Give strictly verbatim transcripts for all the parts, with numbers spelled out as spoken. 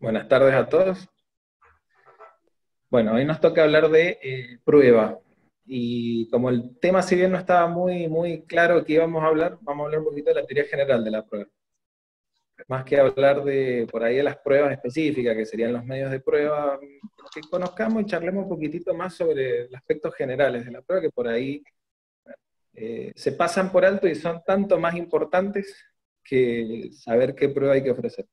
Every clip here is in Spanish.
Buenas tardes a todos. Bueno, hoy nos toca hablar de eh, prueba. Y como el tema, si bien no estaba muy, muy claro que íbamos a hablar, vamos a hablar un poquito de la teoría general de la prueba. Más que hablar de, por ahí, de las pruebas específicas, que serían los medios de prueba, que conozcamos y charlemos un poquitito más sobre los aspectos generales de la prueba, que por ahí eh, se pasan por alto y son tanto más importantes que saber qué prueba hay que ofrecer.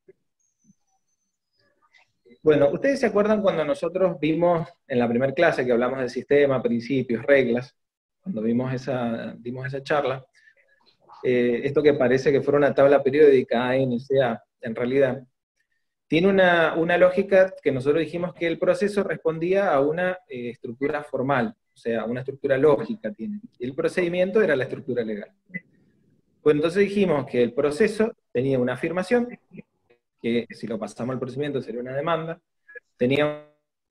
Bueno, ¿ustedes se acuerdan cuando nosotros vimos en la primera clase que hablamos del sistema, principios, reglas, cuando vimos esa, dimos esa charla, eh, esto que parece que fuera una tabla periódica A, N, C, A, en realidad, tiene una, una lógica que nosotros dijimos que el proceso respondía a una eh, estructura formal, o sea, una estructura lógica tiene, y el procedimiento era la estructura legal. Pues entonces dijimos que el proceso tenía una afirmación, que si lo pasamos al procedimiento sería una demanda, tenía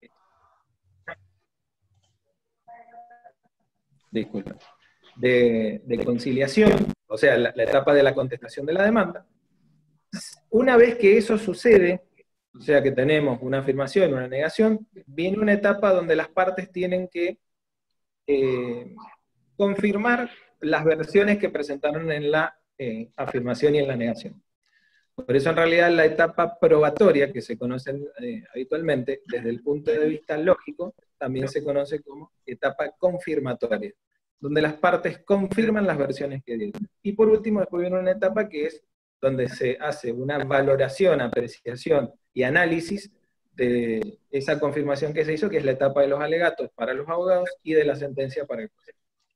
disculpa, de, de conciliación, o sea, la, la etapa de la contestación de la demanda. Una vez que eso sucede, o sea que tenemos una afirmación, una negación, viene una etapa donde las partes tienen que eh, confirmar las versiones que presentaron en la eh, afirmación y en la negación. Por eso en realidad la etapa probatoria, que se conoce eh, habitualmente desde el punto de vista lógico, también se conoce como etapa confirmatoria, donde las partes confirman las versiones que dieron. Y por último, después viene una etapa que es donde se hace una valoración, apreciación y análisis de esa confirmación que se hizo, que es la etapa de los alegatos para los abogados y de la sentencia para el juez.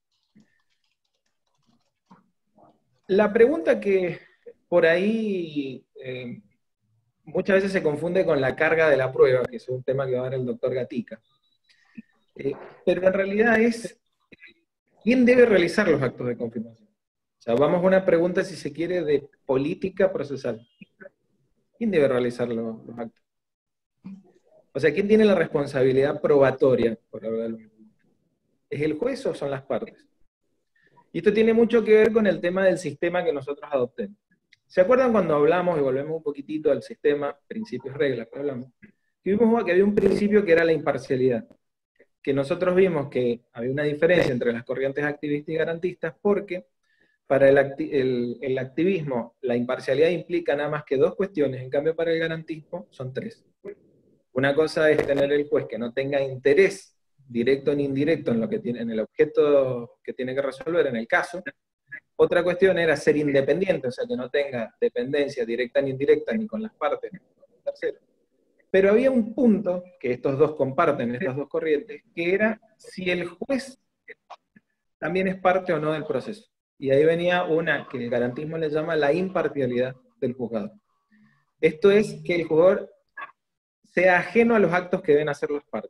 La pregunta que por ahí eh, muchas veces se confunde con la carga de la prueba, que es un tema que va a dar el doctor Gatica. Eh, pero en realidad es, ¿quién debe realizar los actos de confirmación? O sea, vamos a una pregunta, si se quiere, de política procesal. ¿Quién debe realizar los, los actos? O sea, ¿quién tiene la responsabilidad probatoria, por hablar de lo mismo? ¿Es el juez o son las partes? Y esto tiene mucho que ver con el tema del sistema que nosotros adoptemos. ¿Se acuerdan cuando hablamos, y volvemos un poquitito al sistema, principios, reglas, que hablamos? Que vimos que había un principio que era la imparcialidad. Que nosotros vimos que había una diferencia entre las corrientes activistas y garantistas, porque para el, acti el, el activismo la imparcialidad implica nada más que dos cuestiones, en cambio para el garantismo son tres. Una cosa es tener el juez que no tenga interés directo ni indirecto en, lo que tiene, en el objeto que tiene que resolver en el caso. Otra cuestión era ser independiente, o sea, que no tenga dependencia directa ni indirecta ni con las partes ni con el tercero. Pero había un punto que estos dos comparten, estas dos corrientes, que era si el juez también es parte o no del proceso. Y ahí venía una que el garantismo le llama la imparcialidad del juzgado. Esto es que el juzgador sea ajeno a los actos que deben hacer las partes.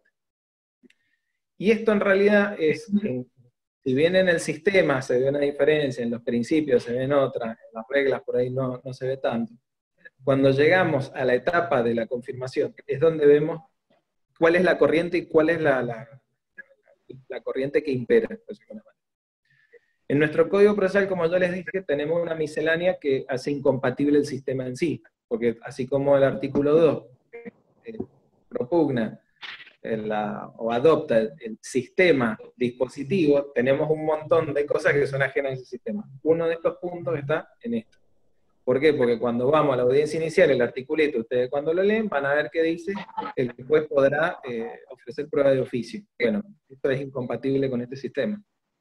Y esto en realidad es, si bien en el sistema se ve una diferencia, en los principios se ven otras, en las reglas por ahí no, no se ve tanto. Cuando llegamos a la etapa de la confirmación, es donde vemos cuál es la corriente y cuál es la, la, la corriente que impera. En nuestro código procesal, como yo les dije, tenemos una miscelánea que hace incompatible el sistema en sí, porque así como el artículo dos eh, propugna La, o adopta el, el sistema dispositivo, tenemos un montón de cosas que son ajenas a ese sistema. Uno de estos puntos está en esto. ¿Por qué? Porque cuando vamos a la audiencia inicial, el articulito, ustedes cuando lo leen van a ver que dice el juez podrá eh, ofrecer prueba de oficio. Bueno, esto es incompatible con este sistema.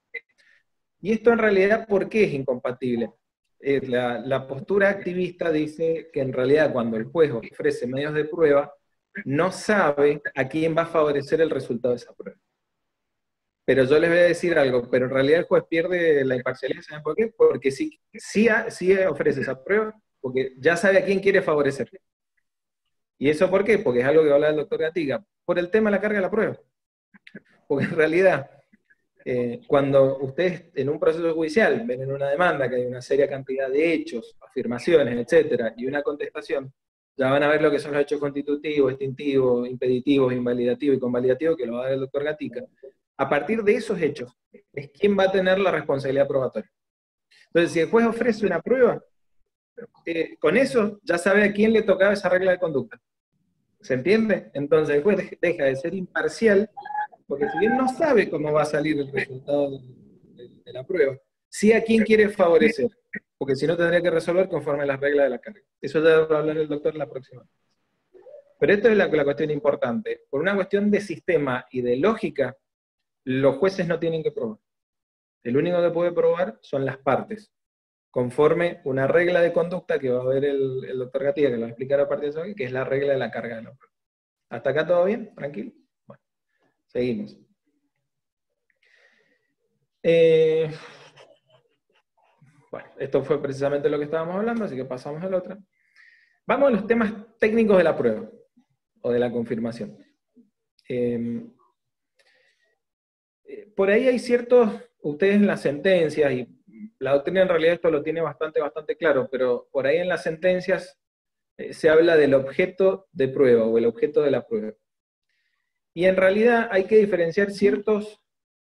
Y esto en realidad, ¿por qué es incompatible? Eh, la, la postura activista dice que en realidad cuando el juez ofrece medios de prueba, no sabe a quién va a favorecer el resultado de esa prueba. Pero yo les voy a decir algo, pero en realidad el juez pierde la imparcialidad, ¿saben por qué? Porque sí, sí, sí ofrece esa prueba, porque ya sabe a quién quiere favorecer. ¿Y eso por qué? Porque es algo que habla el doctor Gatica, por el tema de la carga de la prueba. Porque en realidad, eh, cuando ustedes en un proceso judicial ven en una demanda que hay una seria cantidad de hechos, afirmaciones, etcétera, y una contestación, ya van a ver lo que son los hechos constitutivos, extintivos, impeditivos, invalidativos y convalidativos, que lo va a ver el doctor Gatica. A partir de esos hechos, es quién va a tener la responsabilidad probatoria. Entonces, si el juez ofrece una prueba, eh, con eso ya sabe a quién le tocaba esa regla de conducta. ¿Se entiende? Entonces el juez deja de ser imparcial, porque si bien no sabe cómo va a salir el resultado de, de, de la prueba, sí a quién quiere favorecer, porque si no tendría que resolver conforme a las reglas de la carga. Eso ya va a hablar el doctor la próxima vez. Pero esto es la, la cuestión importante. Por una cuestión de sistema y de lógica, los jueces no tienen que probar. El único que puede probar son las partes, conforme una regla de conducta que va a ver el, el doctor Gatía, que lo va a explicar a partir de hoy, que es la regla de la carga de la prueba. ¿Hasta acá todo bien? ¿Tranquilo? Bueno, seguimos. Eh, bueno, esto fue precisamente lo que estábamos hablando, así que pasamos al otro. Vamos a los temas técnicos de la prueba, o de la confirmación. Eh, por ahí hay ciertos, ustedes en las sentencias, y la doctrina en realidad esto lo tiene bastante, bastante claro, pero por ahí en las sentencias eh, se habla del objeto de prueba, o el objeto de la prueba. Y en realidad hay que diferenciar ciertos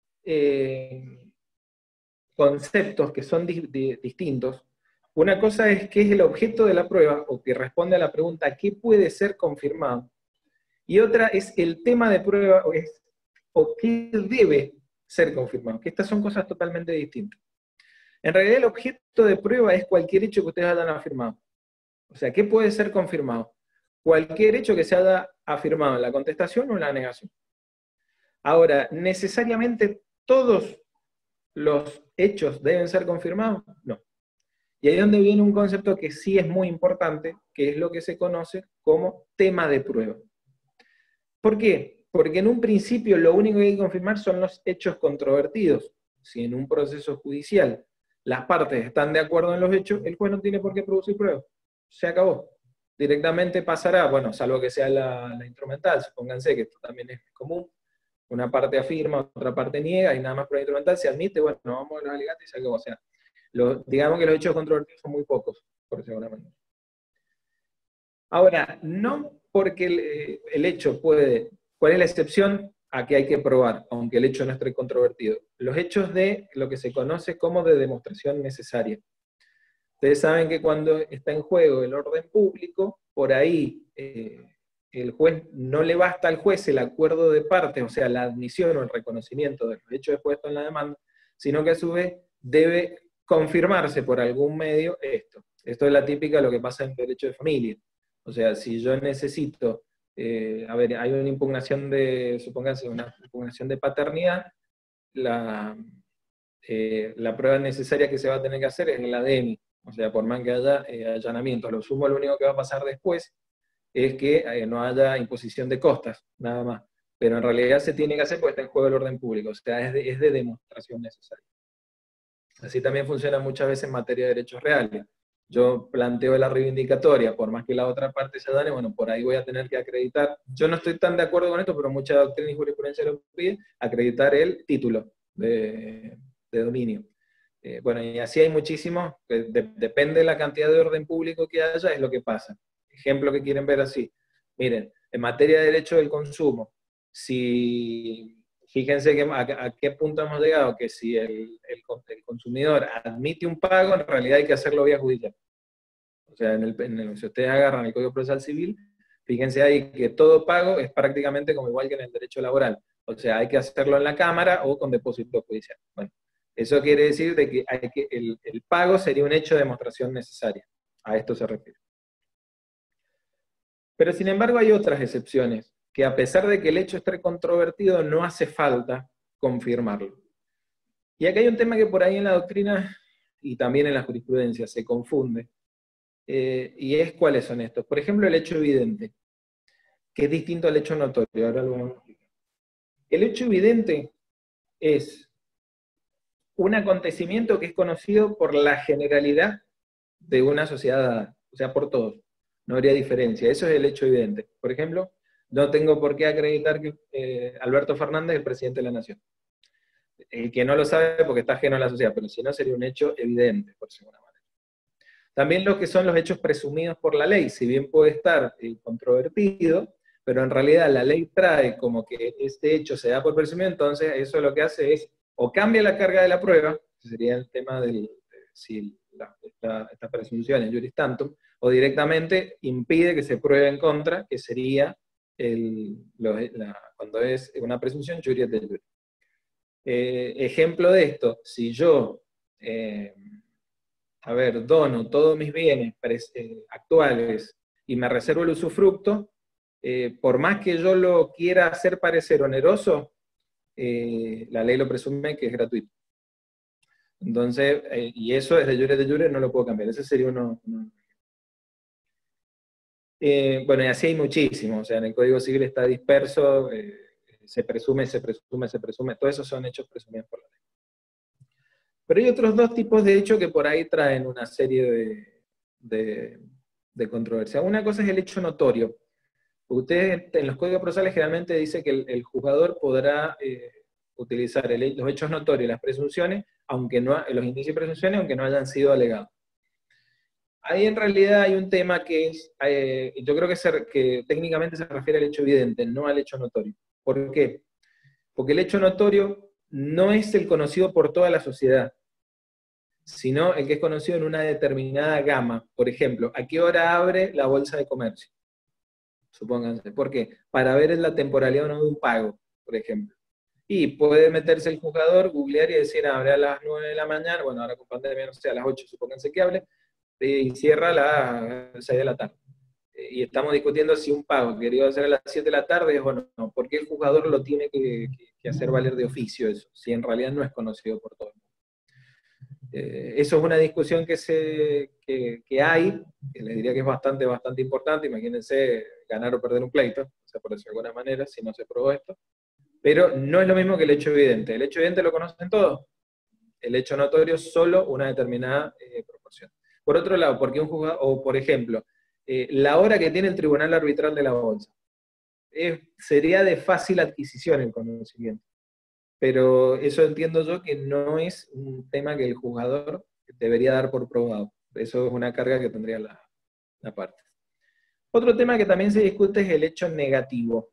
eh, conceptos que son di di distintos. Una cosa es qué es el objeto de la prueba, o que responde a la pregunta ¿qué puede ser confirmado? Y otra es el tema de prueba, o, es, o qué debe ser confirmado, que estas son cosas totalmente distintas. En realidad el objeto de prueba es cualquier hecho que ustedes hayan afirmado. O sea, ¿qué puede ser confirmado? Cualquier hecho que se haya afirmado en la contestación o en la negación. Ahora, ¿necesariamente todos los hechos deben ser confirmados? No. Y ahí es donde viene un concepto que sí es muy importante, que es lo que se conoce como tema de prueba. ¿Por qué? Porque en un principio lo único que hay que confirmar son los hechos controvertidos. Si en un proceso judicial las partes están de acuerdo en los hechos, el juez no tiene por qué producir pruebas. Se acabó. Directamente pasará, bueno, salvo que sea la, la instrumental, supónganse que esto también es común. Una parte afirma, otra parte niega, y nada más prueba instrumental se admite, bueno, vamos a los alegatos y se acabó. O sea, lo, digamos que los hechos controvertidos son muy pocos, por decirlo de alguna manera. Ahora, no porque el, el hecho puede... ¿Cuál es la excepción a que hay que probar, aunque el hecho no esté controvertido? Los hechos de lo que se conoce como de demostración necesaria. Ustedes saben que cuando está en juego el orden público, por ahí eh, el juez, no le basta al juez el acuerdo de partes, o sea, la admisión o el reconocimiento de los hechos expuestos en la demanda, sino que a su vez debe confirmarse por algún medio esto. Esto es la típica de lo que pasa en derecho de familia. O sea, si yo necesito, eh, a ver, hay una impugnación de, supónganse, una impugnación de paternidad, la, eh, la prueba necesaria que se va a tener que hacer es el A D N. O sea, por más que haya eh, allanamiento, a lo sumo lo único que va a pasar después es que eh, no haya imposición de costas, nada más. Pero en realidad se tiene que hacer porque está en juego el orden público, o sea, es de, es de demostración necesaria. Así también funciona muchas veces en materia de derechos reales. Yo planteo la reivindicatoria, por más que la otra parte se dane, bueno, por ahí voy a tener que acreditar, yo no estoy tan de acuerdo con esto, pero mucha doctrina y jurisprudencia lo pide, acreditar el título de, de dominio. Eh, bueno, y así hay muchísimos, de, depende de la cantidad de orden público que haya, es lo que pasa. Ejemplo que quieren ver así. Miren, en materia de derecho del consumo, si... Fíjense que a, a qué punto hemos llegado, que si el, el, el consumidor admite un pago, en realidad hay que hacerlo vía judicial. O sea, en el, en el, si ustedes agarran el Código Procesal Civil, fíjense ahí que todo pago es prácticamente como igual que en el derecho laboral. O sea, hay que hacerlo en la Cámara o con depósito judicial. Bueno, eso quiere decir de que, hay que el, el pago sería un hecho de demostración necesaria. A esto se refiere. Pero sin embargo hay otras excepciones, que a pesar de que el hecho esté controvertido, no hace falta confirmarlo. Y acá hay un tema que por ahí en la doctrina, y también en la jurisprudencia, se confunde, eh, y es cuáles son estos. Por ejemplo, el hecho evidente, que es distinto al hecho notorio. Ahora lo vamos a explicar. El hecho evidente es un acontecimiento que es conocido por la generalidad de una sociedad, o sea, por todos. No habría diferencia. Eso es el hecho evidente. Por ejemplo, no tengo por qué acreditar que eh, Alberto Fernández es el presidente de la nación. El que no lo sabe porque está ajeno a la sociedad, pero si no sería un hecho evidente, por segunda manera. También lo que son los hechos presumidos por la ley, si bien puede estar eh, controvertido, pero en realidad la ley trae como que este hecho se da por presumido, entonces eso lo que hace es, o cambia la carga de la prueba, que sería el tema del, de, si la, esta, esta presunción es juris tantum, o directamente impide que se pruebe en contra, que sería el, lo- la- cuando es una presunción juriat de jure. Eh, ejemplo de esto, si yo, eh, a ver, dono todos mis bienes pres- eh, actuales y me reservo el usufructo, eh, por más que yo lo quiera hacer parecer oneroso, eh, la ley lo presume que es gratuito. Entonces, eh, y eso es de jure de jure, no lo puedo cambiar. Ese sería uno. uno. Eh, bueno, y así hay muchísimos. O sea, en el Código Civil está disperso, eh, se presume, se presume, se presume. Todos esos son hechos presumidos por la ley. Pero hay otros dos tipos de hechos que por ahí traen una serie de, de, de controversia. Una cosa es el hecho notorio. Ustedes en los códigos procesales generalmente dice que el, el juzgador podrá eh, utilizar el, los hechos notorios, las presunciones, aunque no, los indicios y presunciones, aunque no hayan sido alegados. Ahí en realidad hay un tema que es, eh, yo creo que, se, que técnicamente se refiere al hecho evidente, no al hecho notorio. ¿Por qué? Porque el hecho notorio no es el conocido por toda la sociedad, sino el que es conocido en una determinada gama. Por ejemplo, ¿a qué hora abre la bolsa de comercio? Supónganse. ¿Por qué? Para ver la temporalidad o no de un pago, por ejemplo. Y puede meterse el jugador, googlear y decir, abre a las nueve de la mañana, bueno, ahora con pandemia, no sé, a las ocho, supónganse que hable, y cierra a las seis de la tarde. Y estamos discutiendo si un pago querido hacer a las siete de la tarde es o no. ¿Por qué el jugador lo tiene que, que, que hacer valer de oficio eso? Si en realidad no es conocido por todo el mundo. Eh, eso es una discusión que, se, que, que hay, que les diría que es bastante, bastante importante. Imagínense ganar o perder un pleito, o sea, por decirlo de alguna manera, si no se probó esto. Pero no es lo mismo que el hecho evidente. El hecho evidente lo conocen todos. El hecho notorio solo una determinada eh, proporción. Por otro lado, porque un juzgado, o por ejemplo, eh, la hora que tiene el tribunal arbitral de la bolsa, eh, sería de fácil adquisición el conocimiento. Pero eso entiendo yo que no es un tema que el juzgador debería dar por probado. Eso es una carga que tendría la, la parte. Otro tema que también se discute es el hecho negativo.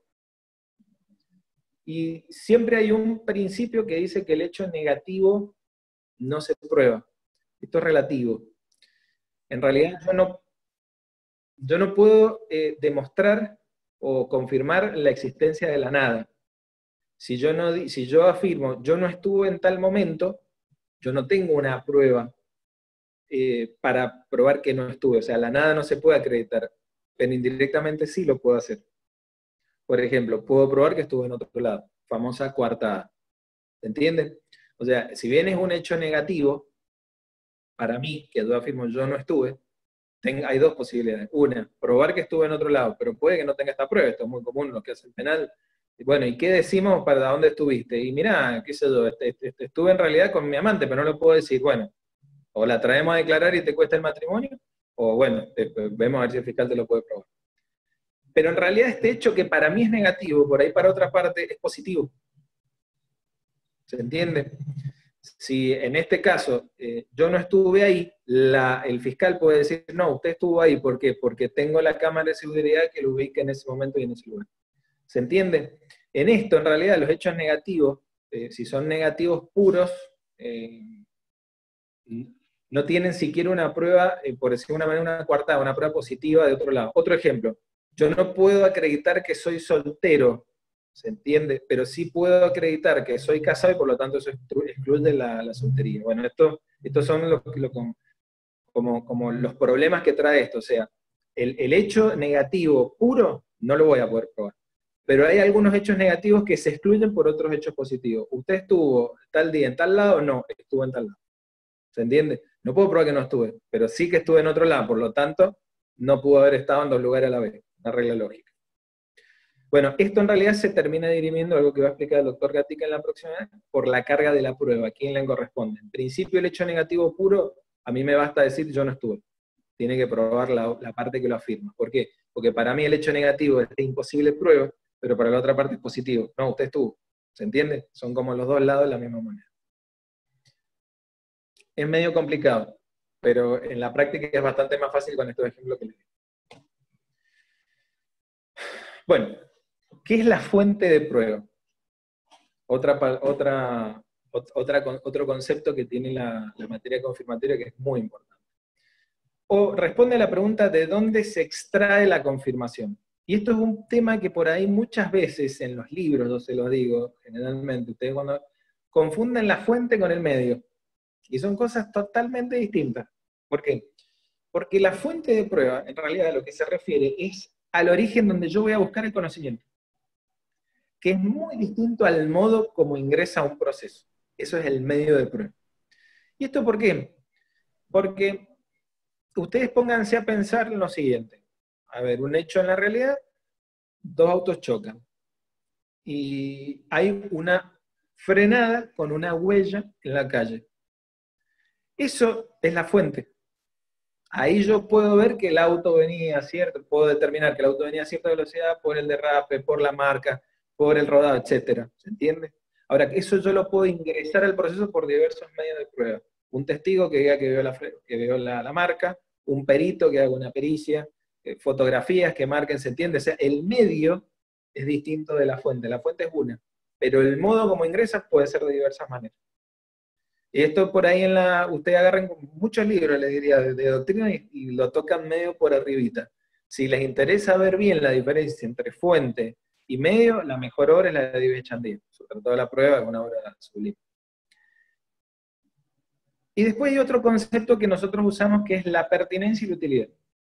Y siempre hay un principio que dice que el hecho negativo no se prueba. Esto es relativo. En realidad yo no, yo no puedo eh, demostrar o confirmar la existencia de la nada. Si yo, no, si yo afirmo, yo no estuve en tal momento, yo no tengo una prueba eh, para probar que no estuve. O sea, la nada no se puede acreditar, pero indirectamente sí lo puedo hacer. Por ejemplo, puedo probar que estuve en otro lado, famosa coartada. ¿Se entiende? O sea, si bien es un hecho negativo, para mí, que yo afirmo yo no estuve, ten, hay dos posibilidades. Una, probar que estuve en otro lado, pero puede que no tenga esta prueba, esto es muy común en los que hacen penal. Y bueno, ¿y qué decimos para dónde estuviste? Y mirá, qué sé yo, este, este, estuve en realidad con mi amante, pero no lo puedo decir. Bueno, o la traemos a declarar y te cuesta el matrimonio, o bueno, te, vemos a ver si el fiscal te lo puede probar. Pero en realidad este hecho que para mí es negativo, por ahí para otra parte es positivo. ¿Se entiende? Si en este caso eh, yo no estuve ahí, la, el fiscal puede decir, no, usted estuvo ahí, ¿por qué? Porque tengo la cámara de seguridad que lo ubica en ese momento y en ese lugar. ¿Se entiende? En esto, en realidad, los hechos negativos, eh, si son negativos puros, eh, no tienen siquiera una prueba, eh, por decir de una manera, una coartada, una prueba positiva de otro lado. Otro ejemplo, yo no puedo acreditar que soy soltero, ¿se entiende? Pero sí puedo acreditar que soy casado y por lo tanto eso excluye la, la soltería. Bueno, esto, estos son los, lo, como, como los problemas que trae esto. O sea, el, el hecho negativo puro no lo voy a poder probar. Pero hay algunos hechos negativos que se excluyen por otros hechos positivos. ¿Usted estuvo tal día en tal lado? No, estuvo en tal lado. ¿Se entiende? No puedo probar que no estuve, pero sí que estuve en otro lado, por lo tanto, no pudo haber estado en dos lugares a la vez. Una regla lógica. Bueno, esto en realidad se termina dirimiendo, algo que va a explicar el doctor Gatica en la próxima vez, por la carga de la prueba, a quién le corresponde. En principio, el hecho negativo puro, a mí me basta decir yo no estuve. Tiene que probar la, la parte que lo afirma. ¿Por qué? Porque para mí el hecho negativo es imposible prueba, pero para la otra parte es positivo. No, usted estuvo. ¿Se entiende? Son como los dos lados de la misma moneda. Es medio complicado, pero en la práctica es bastante más fácil con estos ejemplos que les di. Bueno, ¿qué es la fuente de prueba? Otra, otra, otra, otro concepto que tiene la, la materia confirmatoria que es muy importante. O responde a la pregunta de dónde se extrae la confirmación. Y esto es un tema que por ahí muchas veces en los libros, yo se los digo, generalmente, ustedes cuando confunden la fuente con el medio, y son cosas totalmente distintas. ¿Por qué? Porque la fuente de prueba, en realidad a lo que se refiere, es al origen donde yo voy a buscar el conocimiento, que es muy distinto al modo como ingresa a un proceso. Eso es el medio de prueba. ¿Y esto por qué? Porque ustedes pónganse a pensar en lo siguiente. A ver, un hecho en la realidad, dos autos chocan. Y hay una frenada con una huella en la calle. Eso es la fuente. Ahí yo puedo ver que el auto venía a cierta, puedo determinar que el auto venía a cierta velocidad por el derrape, por la marca, por el rodado, etcétera. ¿Se entiende? Ahora, eso yo lo puedo ingresar al proceso por diversos medios de prueba. Un testigo que diga que vio la, que vio la, la marca, un perito que haga una pericia, eh, fotografías que marquen, ¿se entiende? O sea, el medio es distinto de la fuente. La fuente es una, pero el modo como ingresa puede ser de diversas maneras. Y esto por ahí en la, ustedes agarran muchos libros, les diría, de, de doctrina y, y lo tocan medio por arribita. Si les interesa ver bien la diferencia entre fuente y medio, la mejor obra es la de David Chandía. Su Tratado de la Prueba es una obra sublime. Y después hay otro concepto que nosotros usamos que es la pertinencia y la utilidad.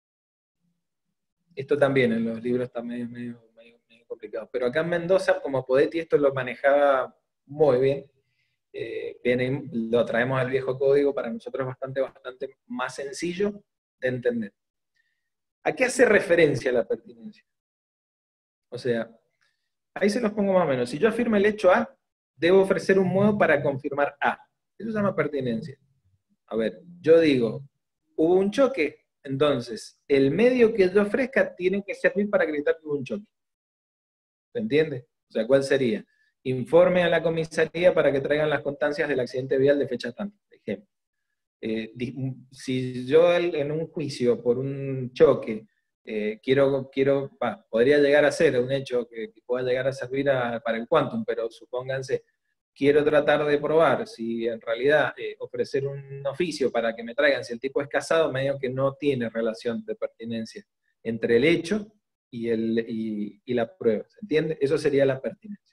Esto también en los libros está medio, medio, medio, medio complicado. Pero acá en Mendoza, como Podetti esto lo manejaba muy bien, Eh, viene, lo traemos al viejo código, para nosotros es bastante, bastante más sencillo de entender. ¿A qué hace referencia la pertinencia? O sea, ahí se los pongo más o menos. Si yo afirmo el hecho A, debo ofrecer un modo para confirmar A. Eso se llama pertinencia. A ver, yo digo, hubo un choque, entonces el medio que yo ofrezca tiene que servir para acreditar que hubo un choque. ¿Se entiende? O sea, ¿cuál sería? Informe a la comisaría para que traigan las constancias del accidente vial de fecha tanto, por ejemplo. Eh, si yo en un juicio por un choque eh, quiero, quiero bah, podría llegar a ser un hecho que, que pueda llegar a servir a, para el quantum, pero supónganse, quiero tratar de probar si en realidad eh, ofrecer un oficio para que me traigan si el tipo es casado, medio que no tiene relación de pertinencia entre el hecho y, el, y, y la prueba, ¿se entiende? Eso sería la pertinencia.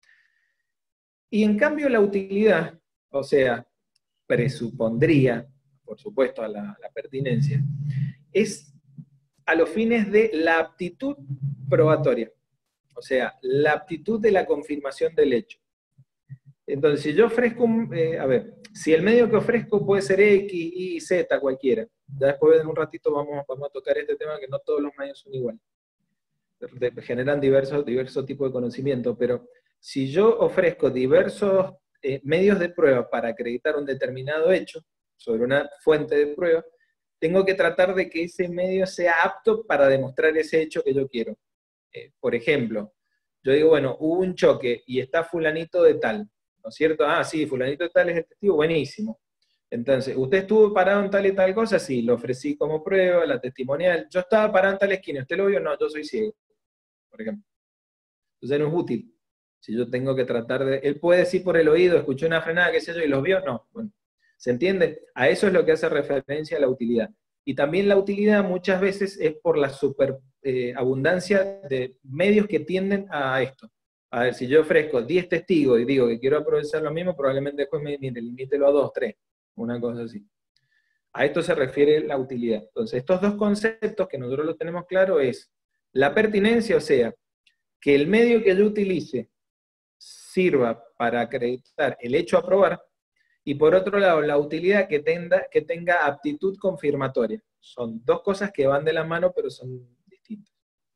Y en cambio la utilidad, o sea, presupondría, por supuesto, a la, la pertinencia, es a los fines de la aptitud probatoria, o sea, la aptitud de la confirmación del hecho. Entonces, si yo ofrezco, un, eh, a ver, si el medio que ofrezco puede ser X, Y, Z, cualquiera, ya después en un ratito vamos, vamos a tocar este tema, que no todos los medios son iguales, generan diversos, diversos tipos de conocimiento, pero si yo ofrezco diversos eh, medios de prueba para acreditar un determinado hecho sobre una fuente de prueba, tengo que tratar de que ese medio sea apto para demostrar ese hecho que yo quiero. Eh, por ejemplo, yo digo, bueno, hubo un choque y está fulanito de tal, ¿no es cierto? Ah, sí, fulanito de tal es el testigo, buenísimo. Entonces, ¿usted estuvo parado en tal y tal cosa? Sí, lo ofrecí como prueba, la testimonial. Yo estaba parado en tal esquina, ¿usted lo vio? No, yo soy ciego, por ejemplo. Entonces no es útil. Si yo tengo que tratar de... Él puede decir por el oído, escuchó una frenada, qué sé yo, y los vio, no. Bueno, ¿se entiende? A eso es lo que hace referencia a la utilidad. Y también la utilidad muchas veces es por la superabundancia eh, de medios que tienden a esto. A ver, si yo ofrezco diez testigos y digo que quiero aprovechar lo mismo, probablemente después me limítelo a dos, tres, una cosa así. A esto se refiere la utilidad. Entonces, estos dos conceptos que nosotros los tenemos claro es la pertinencia, o sea, que el medio que yo utilice sirva para acreditar el hecho a probar, y por otro lado, la utilidad que tenga, que tenga aptitud confirmatoria. Son dos cosas que van de la mano, pero son distintas.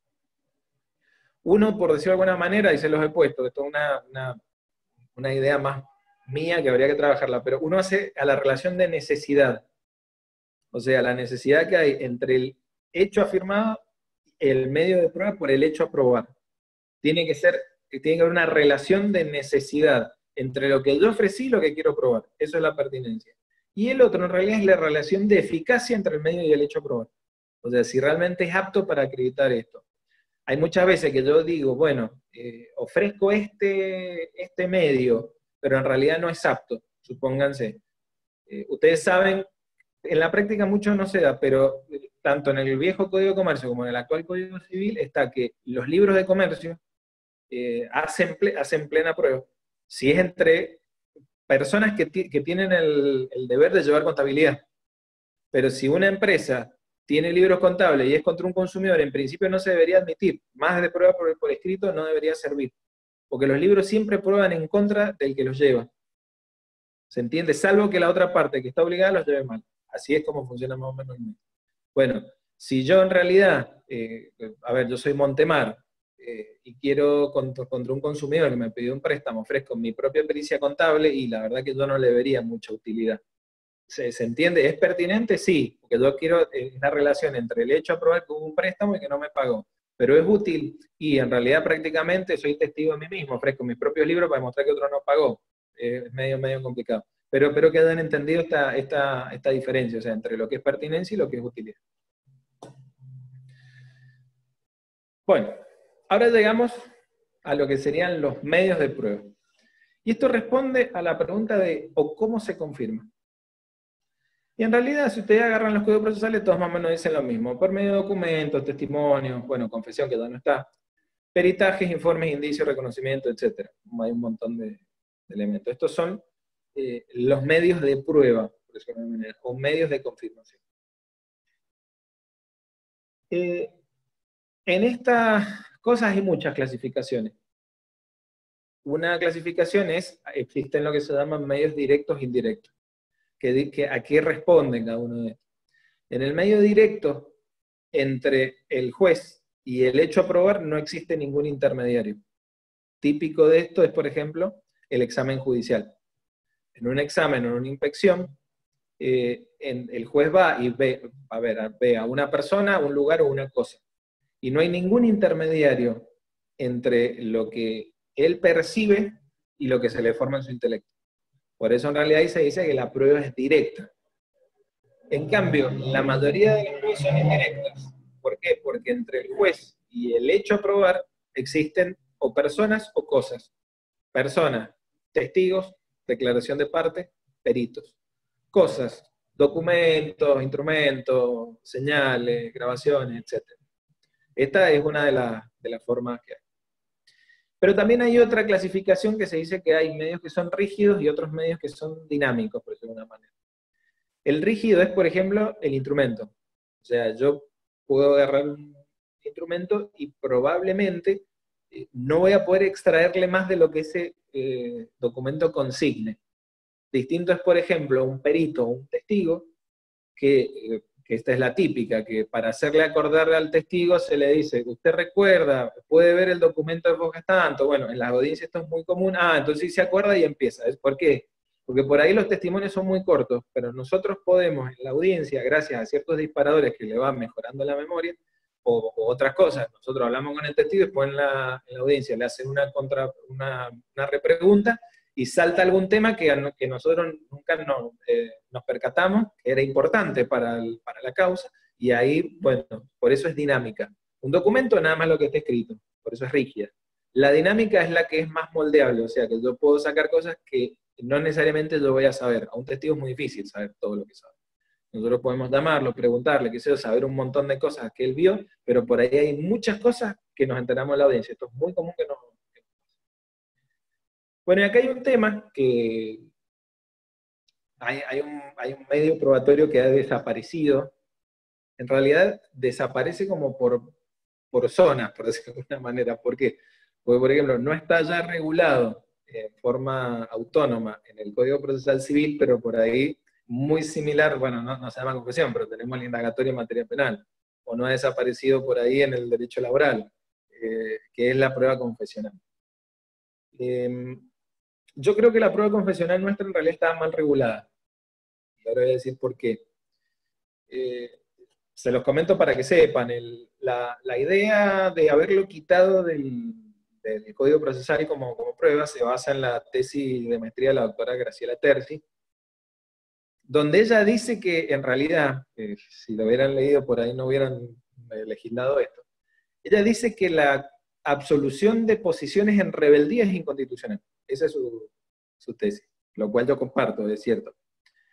Uno, por decirlo de alguna manera, y se los he puesto, esto es una, una, una idea más mía que habría que trabajarla, pero uno hace a la relación de necesidad. O sea, la necesidad que hay entre el hecho afirmado y el medio de prueba por el hecho a probar. Tiene que ser, tiene que haber una relación de necesidad entre lo que yo ofrecí y lo que quiero probar. Eso es la pertinencia. Y el otro, en realidad, es la relación de eficacia entre el medio y el hecho a probar. O sea, si realmente es apto para acreditar esto. Hay muchas veces que yo digo, bueno, eh, ofrezco este, este medio, pero en realidad no es apto, supónganse. Eh, ustedes saben en la práctica mucho no se da, pero tanto en el viejo Código de Comercio como en el actual Código Civil está que los libros de comercio eh, hacen, ple hacen plena prueba si es entre personas que, que tienen el, el deber de llevar contabilidad. Pero si una empresa tiene libros contables y es contra un consumidor, en principio no se debería admitir. Más de prueba por, por escrito no debería servir. Porque los libros siempre prueban en contra del que los lleva. ¿Se entiende? Salvo que la otra parte que está obligada los lleve mal. Así es como funciona más o menos el mundo. Bueno, si yo en realidad, eh, a ver, yo soy Montemar, eh, y quiero contra, contra un consumidor que me pidió un préstamo, ofrezco mi propia pericia contable y la verdad que yo no le vería mucha utilidad. ¿Se, ¿Se entiende? ¿Es pertinente? Sí, porque yo quiero eh, la relación entre el hecho de aprobar que hubo un préstamo y que no me pagó. Pero es útil y en realidad prácticamente soy testigo de mí mismo, ofrezco mis propios libros para demostrar que otro no pagó. Eh, es medio, medio complicado. Pero espero que hayan entendido esta, esta, esta diferencia, o sea, entre lo que es pertinencia y lo que es utilidad. Bueno, ahora llegamos a lo que serían los medios de prueba. Y esto responde a la pregunta de ¿o cómo se confirma? Y en realidad, si ustedes agarran los códigos procesales, todos más o menos dicen lo mismo. Por medio de documentos, testimonios, bueno, confesión que ya no está, peritajes, informes, indicios, reconocimiento, etcétera. Hay un montón de, de elementos. Estos son eh, los medios de prueba, por decirlo de manera, o medios de confirmación. Eh, en estas cosas hay muchas clasificaciones. Una clasificación es, existen lo que se llaman medios directos e indirectos. Que, que, ¿A qué responden cada uno de estos? En el medio directo, entre el juez y el hecho a probar, no existe ningún intermediario. Típico de esto es, por ejemplo, el examen judicial. En un examen o en una inspección, eh, en, el juez va y ve a, ver, ve a una persona, un lugar o una cosa. Y no hay ningún intermediario entre lo que él percibe y lo que se le forma en su intelecto. Por eso en realidad ahí se dice que la prueba es directa. En cambio, la mayoría de las pruebas son indirectas. ¿Por qué? Porque entre el juez y el hecho a probar existen o personas o cosas. Personas, testigos, declaración de parte, peritos. Cosas, documentos, instrumentos, señales, grabaciones, etcétera. Esta es una de, la, de las formas que hay. Pero también hay otra clasificación que se dice que hay medios que son rígidos y otros medios que son dinámicos, por decirlo de alguna manera. El rígido es, por ejemplo, el instrumento. O sea, yo puedo agarrar un instrumento y probablemente eh, no voy a poder extraerle más de lo que ese eh, documento consigne. Distinto es, por ejemplo, un perito o un testigo, que, eh, que esta es la típica, que para hacerle acordar al testigo se le dice, usted recuerda, puede ver el documento de Fojas tanto. Bueno, en las audiencias esto es muy común. Ah, entonces sí se acuerda y empieza. ¿Por qué? Porque por ahí los testimonios son muy cortos, pero nosotros podemos en la audiencia, gracias a ciertos disparadores que le van mejorando la memoria, o, o otras cosas, nosotros hablamos con el testigo y después en la, en la audiencia le hacen una, contra, una, una repregunta y salta algún tema que, que nosotros nunca nos, eh, nos percatamos que era importante para, el, para la causa, y ahí, bueno, por eso es dinámica. Un documento nada más lo que está escrito, por eso es rígida. La dinámica es la que es más moldeable, o sea que yo puedo sacar cosas que no necesariamente yo voy a saber. A un testigo es muy difícil saber todo lo que sabe. Nosotros podemos llamarlo, preguntarle, qué sé yo, saber un montón de cosas que él vio, pero por ahí hay muchas cosas que nos enteramos en la audiencia. Esto es muy común que no. Bueno, y acá hay un tema que hay, hay, un, hay un medio probatorio que ha desaparecido. En realidad desaparece como por, por zonas, por decirlo de alguna manera. ¿Por qué? Porque, por ejemplo, no está ya regulado en forma autónoma en el Código Procesal Civil, pero por ahí muy similar, bueno, no, no se llama confesión, pero tenemos el indagatorio en materia penal, o no ha desaparecido por ahí en el derecho laboral, eh, que es la prueba confesional. Eh, yo creo que la prueba confesional nuestra en realidad estaba mal regulada, y ahora voy a decir por qué. Eh, se los comento para que sepan, el, la, la idea de haberlo quitado del, del Código Procesal como, como prueba se basa en la tesis de maestría de la doctora Graciela Terzi, donde ella dice que en realidad, eh, si lo hubieran leído por ahí no hubieran eh, legislado esto, ella dice que la absolución de posiciones en rebeldía es inconstitucional. Esa es su, su tesis, lo cual yo comparto, es cierto.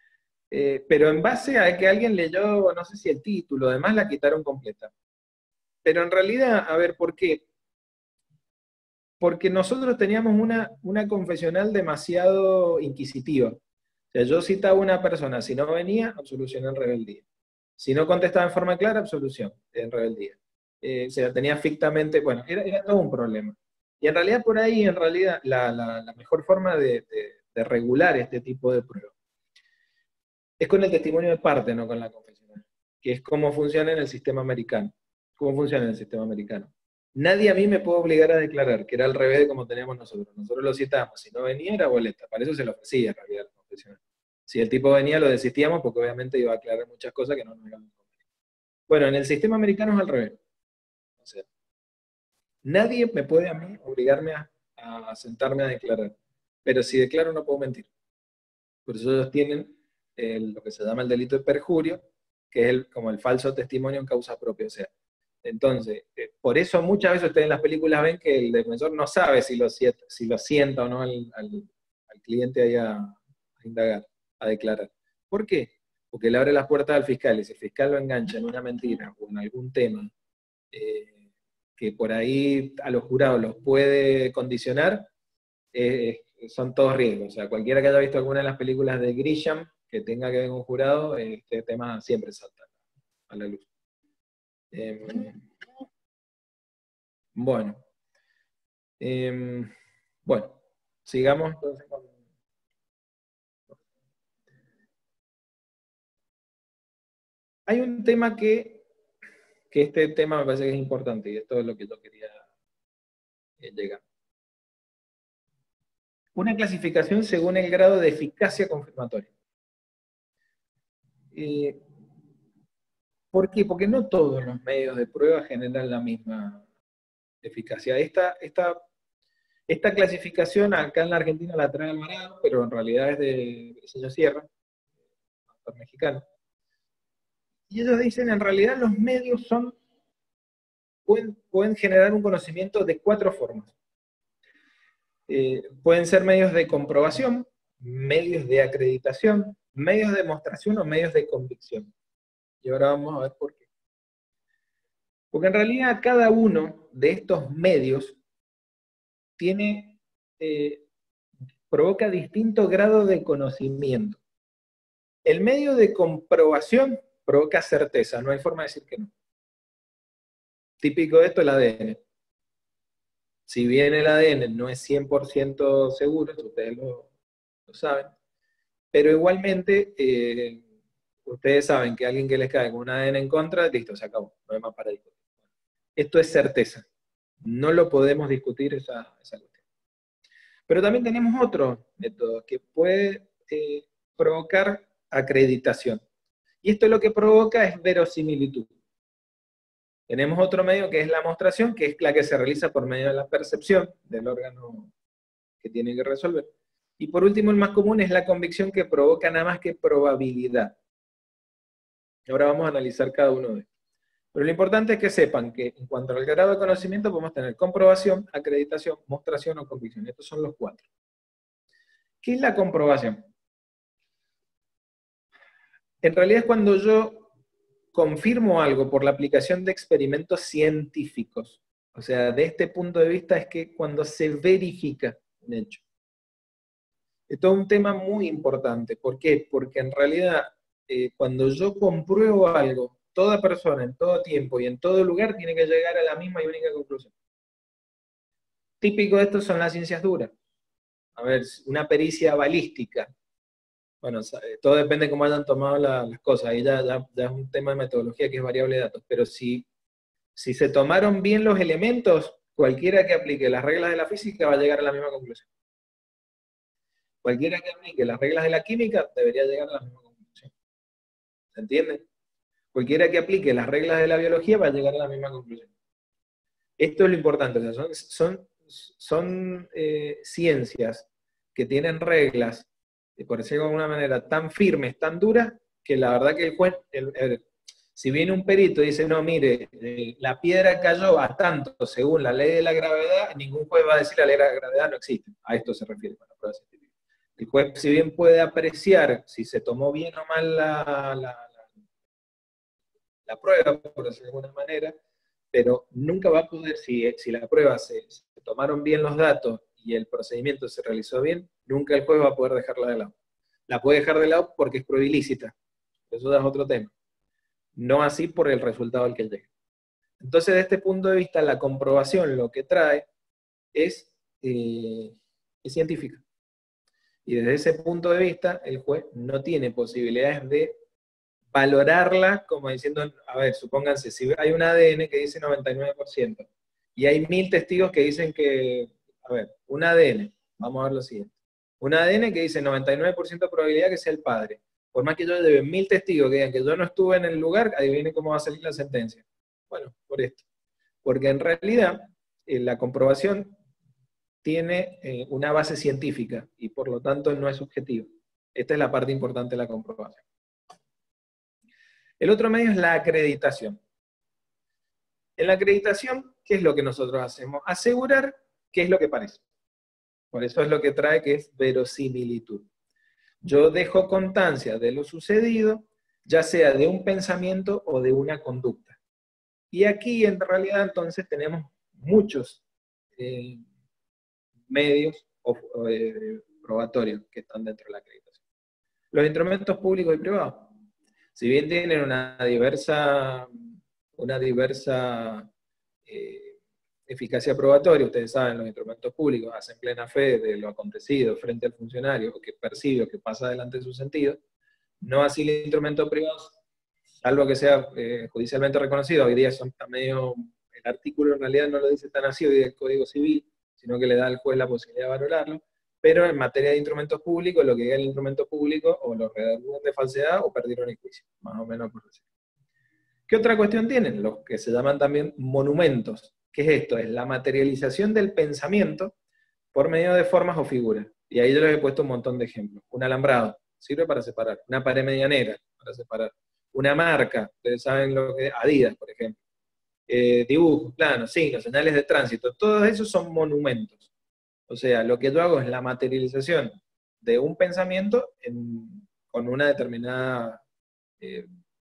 Eh, pero en base a que alguien leyó, no sé si el título, además la quitaron completa. Pero en realidad, a ver, ¿por qué? Porque nosotros teníamos una, una confesional demasiado inquisitiva. O sea, yo citaba a una persona, si no venía, absolución en rebeldía. Si no contestaba en forma clara, absolución en rebeldía. Eh, o sea, tenía fictamente, bueno, era, era todo un problema. Y en realidad por ahí, en realidad, la, la, la mejor forma de, de, de regular este tipo de pruebas es con el testimonio de parte, no con la confesional, que es cómo funciona en el sistema americano. ¿Cómo funciona en el sistema americano? Nadie a mí me puede obligar a declarar, que era al revés de como teníamos nosotros. Nosotros lo citábamos, si no venía era boleta, para eso se lo ofrecía en realidad la confesional. Si el tipo venía lo desistíamos porque obviamente iba a aclarar muchas cosas que no nos iban a convenir. Bueno, en el sistema americano es al revés. O sea, nadie me puede a mí obligarme a, a sentarme a declarar, pero si declaro no puedo mentir. Por eso ellos tienen el, lo que se llama el delito de perjurio, que es el, como el falso testimonio en causa propia. O sea, entonces, eh, por eso muchas veces ustedes en las películas ven que el defensor no sabe si lo, si lo sienta o no al, al, al cliente ahí a, a indagar, a declarar. ¿Por qué? Porque le abre las puertas al fiscal, y si el fiscal lo engancha en una mentira o en algún tema eh, que por ahí a los jurados los puede condicionar, eh, son todos riesgos. O sea, cualquiera que haya visto alguna de las películas de Grisham que tenga que ver con un jurado, este tema siempre salta a la luz. Eh, bueno. Eh, bueno, sigamos entonces con... Hay un tema que, que este tema me parece que es importante, y esto es lo que yo quería eh, llegar. Una clasificación según el grado de eficacia confirmatoria. Eh, ¿Por qué? Porque no todos los medios de prueba generan la misma eficacia. Esta, esta, esta clasificación acá en la Argentina la trae Alvarado, pero en realidad es de Briceño Sierra, autor mexicano. Y ellos dicen, en realidad los medios son, pueden, pueden generar un conocimiento de cuatro formas. Eh, pueden ser medios de comprobación, medios de acreditación, medios de demostración o medios de convicción. Y ahora vamos a ver por qué. Porque en realidad cada uno de estos medios tiene, eh, provoca distinto grado de conocimiento. El medio de comprobación provoca certeza, no hay forma de decir que no. Típico de esto es el A D N. Si bien el A D N no es cien por ciento seguro, ustedes lo, lo saben, pero igualmente eh, ustedes saben que alguien que les cae con un A D N en contra, listo, se acabó, no hay más para discutir. Esto es certeza, no lo podemos discutir esa, esa cuestión. Pero también tenemos otro método que puede eh, provocar acreditación. Y esto lo que provoca es verosimilitud. Tenemos otro medio que es la mostración, que es la que se realiza por medio de la percepción del órgano que tiene que resolver. Y por último, el más común es la convicción, que provoca nada más que probabilidad. Ahora vamos a analizar cada uno de ellos. Pero lo importante es que sepan que en cuanto al grado de conocimiento podemos tener comprobación, acreditación, mostración o convicción. Estos son los cuatro. ¿Qué es la comprobación? En realidad es cuando yo confirmo algo por la aplicación de experimentos científicos. O sea, de este punto de vista es que cuando se verifica un hecho. Esto es un tema muy importante. ¿Por qué? Porque en realidad, eh, cuando yo compruebo algo, toda persona, en todo tiempo y en todo lugar, tiene que llegar a la misma y única conclusión. Típico de esto son las ciencias duras. A ver, una pericia balística. Bueno, todo depende de cómo hayan tomado la, las cosas. Ahí ya, ya, ya es un tema de metodología que es variable de datos. Pero si, si se tomaron bien los elementos, cualquiera que aplique las reglas de la física va a llegar a la misma conclusión. Cualquiera que aplique las reglas de la química debería llegar a la misma conclusión. ¿Se entiende? Cualquiera que aplique las reglas de la biología va a llegar a la misma conclusión. Esto es lo importante. O sea, son son, son eh, ciencias que tienen reglas, por decirlo de alguna manera, tan firmes, tan duras, que la verdad que el juez, el, el, si viene un perito y dice, no, mire, eh, la piedra cayó a tanto según la ley de la gravedad, ningún juez va a decir la ley de la gravedad no existe. A esto se refiere con la prueba científica. El juez, si bien puede apreciar si se tomó bien o mal la, la, la, la prueba, por decirlo de alguna manera, pero nunca va a poder, si, si la prueba se, se tomaron bien los datos y el procedimiento se realizó bien, nunca el juez va a poder dejarla de lado. La puede dejar de lado porque es prueba ilícita. Eso es otro tema. No así por el resultado al que llegue. Entonces, desde este punto de vista, la comprobación lo que trae es, eh, es científica. Y desde ese punto de vista, el juez no tiene posibilidades de valorarla como diciendo, a ver, supónganse, si hay un A D N que dice noventa y nueve por ciento, y hay mil testigos que dicen que, a ver, un A D N, vamos a ver lo siguiente, un A D N que dice noventa y nueve por ciento de probabilidad que sea el padre, por más que yo lleve mil testigos que digan que yo no estuve en el lugar, adivinen cómo va a salir la sentencia. Bueno, por esto. Porque en realidad, eh, la comprobación tiene eh, una base científica y por lo tanto no es subjetiva. Esta es la parte importante de la comprobación. El otro medio es la acreditación. En la acreditación, ¿qué es lo que nosotros hacemos? Asegurar qué es lo que parece. Por eso es lo que trae que es verosimilitud. Yo dejo constancia de lo sucedido, ya sea de un pensamiento o de una conducta. Y aquí en realidad entonces tenemos muchos eh, medios o, o, eh, probatorios que están dentro de la acreditación. Los instrumentos públicos y privados, si bien tienen una diversa, una diversa eh, eficacia probatoria, ustedes saben, los instrumentos públicos hacen plena fe de lo acontecido frente al funcionario, o que percibe o que pasa delante de su sentido, no así los instrumentos privados, salvo que sea eh, judicialmente reconocido. Hoy día son medio, el artículo en realidad no lo dice tan así hoy día el Código Civil, sino que le da al juez la posibilidad de valorarlo, pero en materia de instrumentos públicos, lo que diga el instrumento público, o lo redarguyen de falsedad, o perdieron el juicio, más o menos por decir. ¿Qué otra cuestión tienen? Los que se llaman también monumentos. ¿Qué es esto? Es la materialización del pensamiento por medio de formas o figuras. Y ahí yo les he puesto un montón de ejemplos. Un alambrado, sirve para separar. Una pared medianera, para separar. Una marca, ustedes saben lo que es Adidas, por ejemplo. Eh, dibujos, planos, signos, señales de tránsito, todos esos son monumentos. O sea, lo que yo hago es la materialización de un pensamiento en, con una determinada, eh,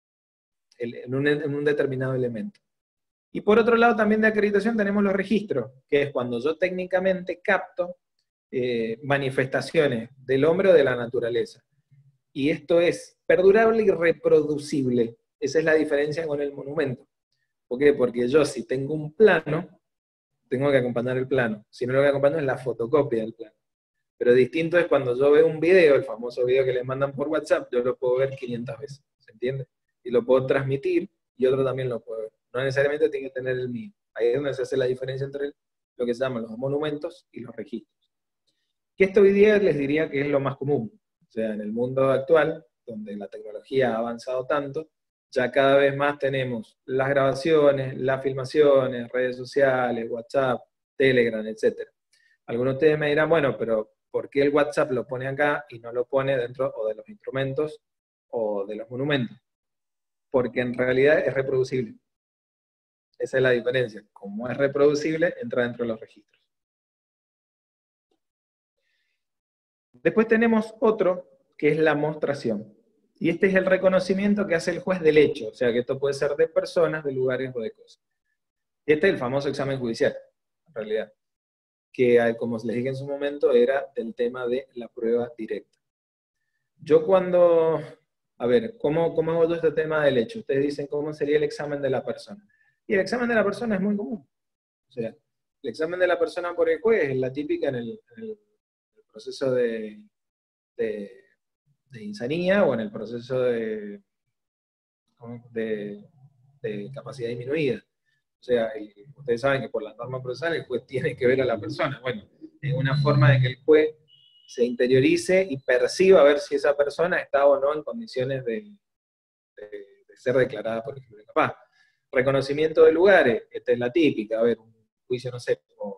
en, un, en un determinado elemento. Y por otro lado también de acreditación tenemos los registros, que es cuando yo técnicamente capto eh, manifestaciones del hombre o de la naturaleza. Y esto es perdurable y reproducible. Esa es la diferencia con el monumento. ¿Por qué? Porque yo si tengo un plano, tengo que acompañar el plano. Si no lo que acompaño es la fotocopia del plano. Pero distinto es cuando yo veo un video, el famoso video que les mandan por WhatsApp, yo lo puedo ver quinientas veces, ¿se entiende? Y lo puedo transmitir y otro también lo puede ver. No necesariamente tiene que tener el mío. Ahí es donde se hace la diferencia entre lo que se llaman los monumentos y los registros. Que esto hoy día les diría que es lo más común. O sea, en el mundo actual, donde la tecnología ha avanzado tanto, ya cada vez más tenemos las grabaciones, las filmaciones, redes sociales, WhatsApp, Telegram, etcétera. Algunos de ustedes me dirán, bueno, pero ¿por qué el WhatsApp lo pone acá y no lo pone dentro o de los instrumentos o de los monumentos? Porque en realidad es reproducible. Esa es la diferencia. Como es reproducible, entra dentro de los registros. Después tenemos otro, que es la mostración. Y este es el reconocimiento que hace el juez del hecho. O sea, que esto puede ser de personas, de lugares o de cosas. Este es el famoso examen judicial, en realidad. Que, como les dije en su momento, era del tema de la prueba directa. Yo cuando... A ver, ¿cómo, ¿cómo hago yo este tema del hecho? Ustedes dicen cómo sería el examen de la persona. Y el examen de la persona es muy común. O sea, el examen de la persona por el juez es la típica en el, en el proceso de, de, de insanía o en el proceso de, de, de capacidad disminuida. O sea, el, ustedes saben que por la norma procesal el juez tiene que ver a la persona. Bueno, es una forma de que el juez se interiorice y perciba a ver si esa persona está o no en condiciones de, de, de ser declarada, por ejemplo, incapaz. Reconocimiento de lugares, esta es la típica, a ver, un juicio, no sé, por,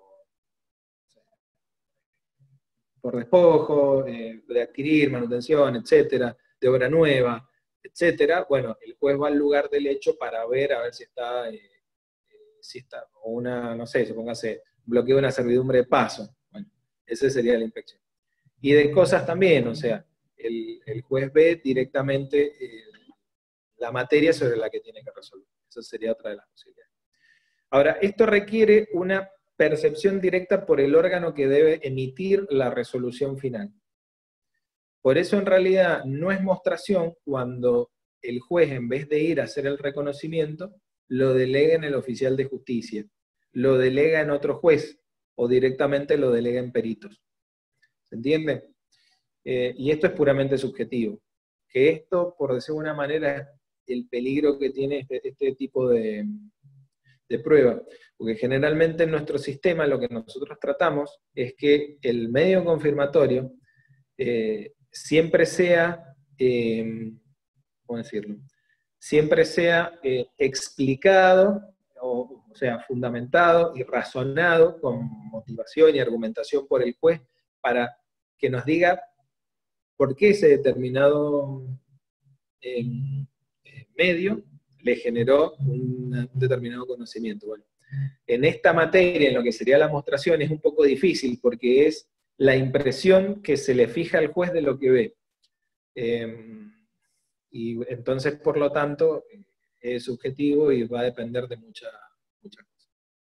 por despojo, eh, de adquirir, manutención, etcétera, de obra nueva, etcétera. Bueno, el juez va al lugar del hecho para ver, a ver si está, eh, eh, si está, o una, no sé, supóngase, bloqueo de una servidumbre de paso. Bueno, esa sería la inspección. Y de cosas también, o sea, el, el juez ve directamente eh, la materia sobre la que tiene que resolver. Eso sería otra de las posibilidades. Ahora, esto requiere una percepción directa por el órgano que debe emitir la resolución final. Por eso en realidad no es mostración cuando el juez, en vez de ir a hacer el reconocimiento, lo delega en el oficial de justicia, lo delega en otro juez, o directamente lo delega en peritos. ¿Se entiende? Eh, y esto es puramente subjetivo. Que esto, por decirlo de una manera, es el peligro que tiene este, este tipo de, de prueba. Porque generalmente en nuestro sistema lo que nosotros tratamos es que el medio confirmatorio eh, siempre sea, eh, ¿cómo decirlo? Siempre sea eh, explicado, o, o sea, fundamentado y razonado con motivación y argumentación por el juez para que nos diga por qué ese determinado eh, eh, medio le generó un, un determinado conocimiento. Bueno, en esta materia, en lo que sería la mostración, es un poco difícil porque es la impresión que se le fija al juez de lo que ve. Eh, y entonces, por lo tanto, es subjetivo y va a depender de muchas mucha cosas.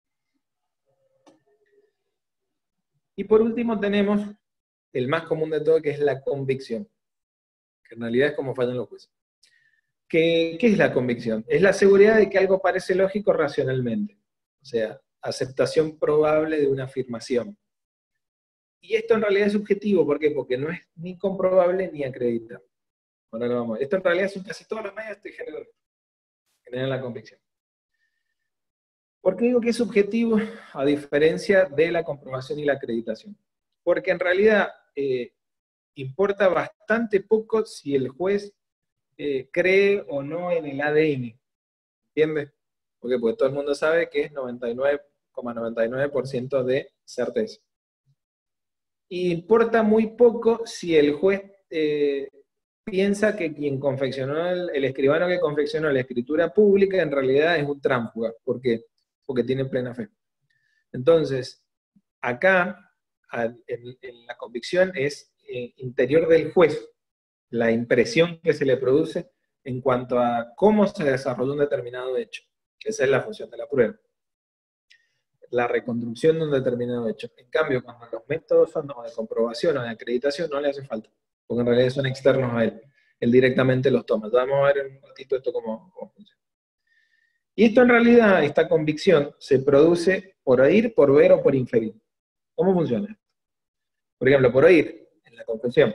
Y por último tenemos el más común de todo, que es la convicción, que en realidad es como fallan los jueces. ¿Qué, ¿Qué es la convicción? Es la seguridad de que algo parece lógico racionalmente, o sea, aceptación probable de una afirmación. Y esto en realidad es subjetivo, ¿por qué? Porque no es ni comprobable ni acreditable. Ahora lo vamos a ver. Esto en realidad son casi todos los medios que generan, generan la convicción. ¿Por qué digo que es subjetivo a diferencia de la comprobación y la acreditación? Porque en realidad eh, importa bastante poco si el juez eh, cree o no en el A D N. ¿Entiendes? Porque pues todo el mundo sabe que es noventa y nueve coma noventa y nueve por ciento de certeza. Y importa muy poco si el juez eh, piensa que quien confeccionó, el, el escribano que confeccionó la escritura pública en realidad es un tránsfuga. ¿Por qué? Porque tiene plena fe. Entonces, acá, en, en la convicción es eh, interior del juez, la impresión que se le produce en cuanto a cómo se desarrolló un determinado hecho. Esa es la función de la prueba. La reconstrucción de un determinado hecho. En cambio, cuando los métodos son de comprobación o de acreditación, no le hace falta, porque en realidad son externos a él. Él directamente los toma. Entonces vamos a ver en un ratito esto cómo, cómo funciona. Y esto en realidad, esta convicción, se produce por oír, por ver o por inferir. ¿Cómo funciona? Por ejemplo, por oír, en la confesión.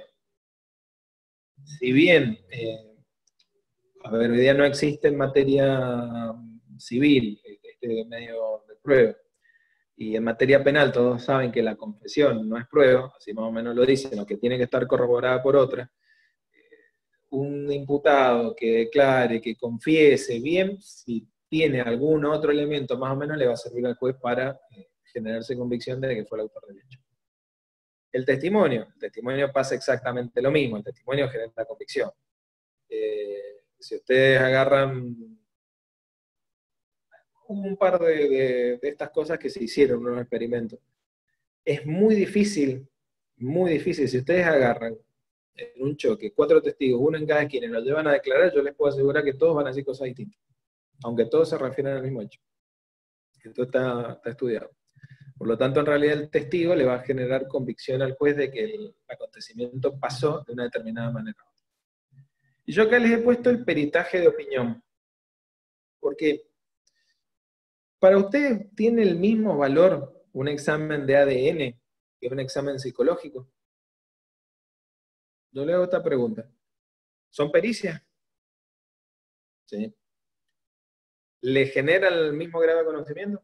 Si bien, eh, a ver, hoy día no existe en materia civil este medio de prueba, y en materia penal todos saben que la confesión no es prueba, así más o menos lo dicen, sino que tiene que estar corroborada por otra. Un imputado que declare, que confiese bien, si tiene algún otro elemento más o menos, le va a servir al juez para eh, generarse convicción de que fue el autor del hecho. El testimonio, el testimonio pasa exactamente lo mismo, el testimonio genera la convicción. Eh, si ustedes agarran un par de, de, de estas cosas que se hicieron en un experimento, es muy difícil, muy difícil, si ustedes agarran en un choque cuatro testigos, uno en cada esquina, y los llevan a declarar, yo les puedo asegurar que todos van a decir cosas distintas, aunque todos se refieran al mismo hecho. Esto está, está estudiado. Por lo tanto, en realidad el testigo le va a generar convicción al juez de que el acontecimiento pasó de una determinada manera. Y yo acá les he puesto el peritaje de opinión, porque para ustedes tiene el mismo valor un examen de A D N que un examen psicológico. Yo le hago esta pregunta. ¿Son pericias? Sí. ¿Le genera el mismo grado de conocimiento?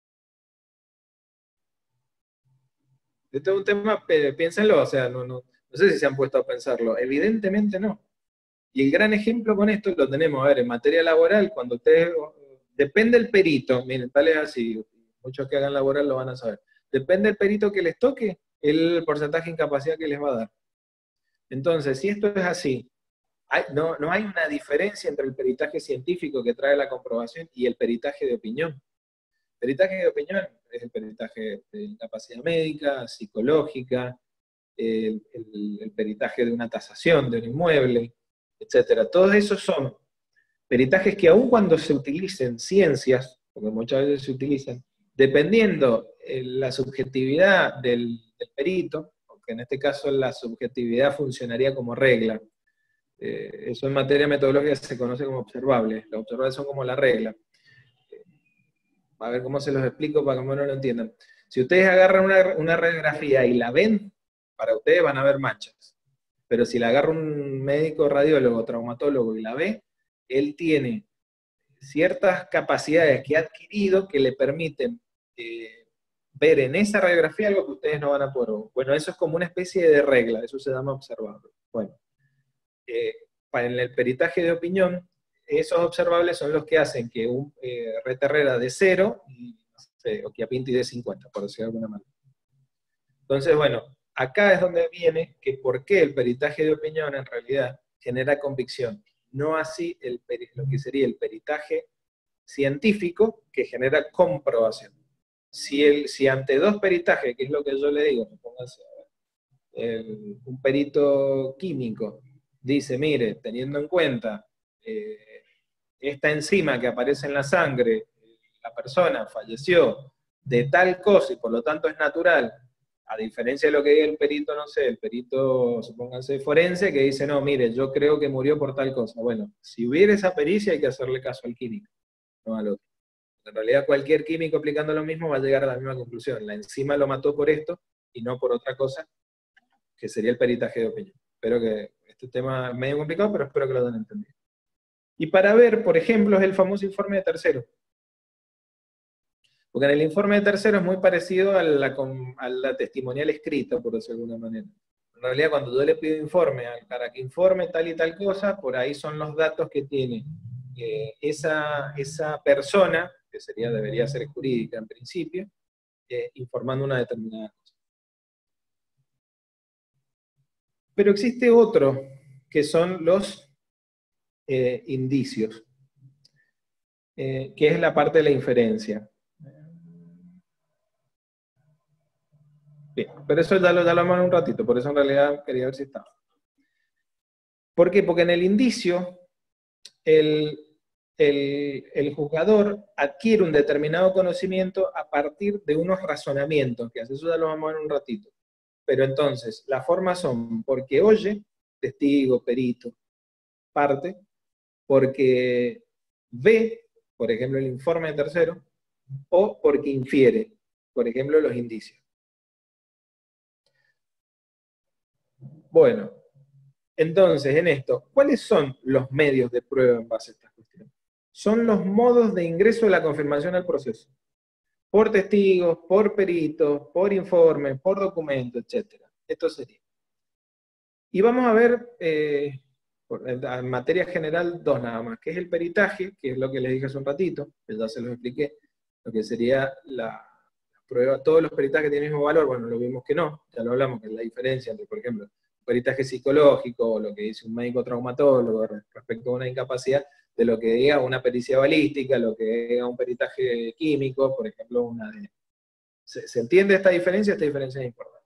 Este es un tema, piénsenlo, o sea, no, no, no sé si se han puesto a pensarlo. Evidentemente no. Y el gran ejemplo con esto lo tenemos, a ver, en materia laboral, cuando ustedes, depende del perito, miren, tal es así, muchos que hagan laboral lo van a saber. Depende del perito que les toque, el porcentaje de incapacidad que les va a dar. Entonces, si esto es así, hay, no, no hay una diferencia entre el peritaje científico que trae la comprobación y el peritaje de opinión. El peritaje de opinión es el peritaje de incapacidad médica, psicológica, el, el, el peritaje de una tasación de un inmueble, etcétera. Todos esos son peritajes que aun cuando se utilicen ciencias, porque muchas veces se utilizan, dependiendo eh, la subjetividad del, del perito, porque en este caso la subjetividad funcionaría como regla. Eh, eso en materia metodológica se conoce como observables. Los observables son como la regla. Eh, a ver cómo se los explico para que no lo entiendan. Si ustedes agarran una, una radiografía y la ven, para ustedes van a ver manchas. Pero si la agarra un médico radiólogo, traumatólogo y la ve, él tiene ciertas capacidades que ha adquirido que le permiten eh, ver en esa radiografía algo que ustedes no van a poder ver. Bueno, eso es como una especie de regla, eso se llama observable. Bueno, eh, para el peritaje de opinión, esos observables son los que hacen que un eh, Reterrera de cero, y, no sé, Occhiapinti de cincuenta, por decirlo de alguna manera. Entonces, bueno, acá es donde viene que por qué el peritaje de opinión en realidad genera convicción. No así el, lo que sería el peritaje científico que genera comprobación. Si, el, si ante dos peritajes, que es lo que yo le digo, pónganse, el, un perito químico dice, mire, teniendo en cuenta eh, esta enzima que aparece en la sangre, la persona falleció de tal cosa y por lo tanto es natural, a diferencia de lo que diga el perito, no sé, el perito, supónganse, forense, que dice, no, mire, yo creo que murió por tal cosa. Bueno, si hubiera esa pericia hay que hacerle caso al químico, no al otro. En realidad cualquier químico aplicando lo mismo va a llegar a la misma conclusión. La enzima lo mató por esto y no por otra cosa, que sería el peritaje de opinión. Espero que este tema es medio complicado, pero espero que lo hayan entendido. Y para ver, por ejemplo, es el famoso informe de tercero. Porque en el informe de tercero es muy parecido a la, a la testimonial escrita, por decirlo de alguna manera. En realidad, cuando yo le pido informe, para que informe tal y tal cosa, por ahí son los datos que tiene eh, esa, esa persona, que sería, debería ser jurídica en principio, eh, informando una determinada cosa. Pero existe otro, que son los eh, indicios, eh, que es la parte de la inferencia. Bien, pero eso ya lo, ya lo hablamos en un ratito, por eso en realidad quería ver si estaba. ¿Por qué? Porque en el indicio, el, el, el juzgador adquiere un determinado conocimiento a partir de unos razonamientos, que hace eso ya lo vamos a ver en un ratito. Pero entonces, las formas son porque oye, testigo, perito, parte, porque ve, por ejemplo, el informe de tercero, o porque infiere, por ejemplo, los indicios. Bueno, entonces, en esto, ¿cuáles son los medios de prueba en base a estas cuestiones? Son los modos de ingreso de la confirmación al proceso. Por testigos, por peritos, por informe, por documento, etcétera. Esto sería. Y vamos a ver, eh, en materia general, dos nada más, que es el peritaje, que es lo que les dije hace un ratito, que ya se los expliqué, lo que sería la, la prueba, todos los peritajes tienen el mismo valor, bueno, lo vimos que no, ya lo hablamos, que es la diferencia entre, por ejemplo, peritaje psicológico, o lo que dice un médico traumatólogo respecto a una incapacidad, de lo que diga una pericia balística, lo que diga un peritaje químico, por ejemplo, una A D N. ¿Se, ¿Se entiende esta diferencia? Esta diferencia es importante.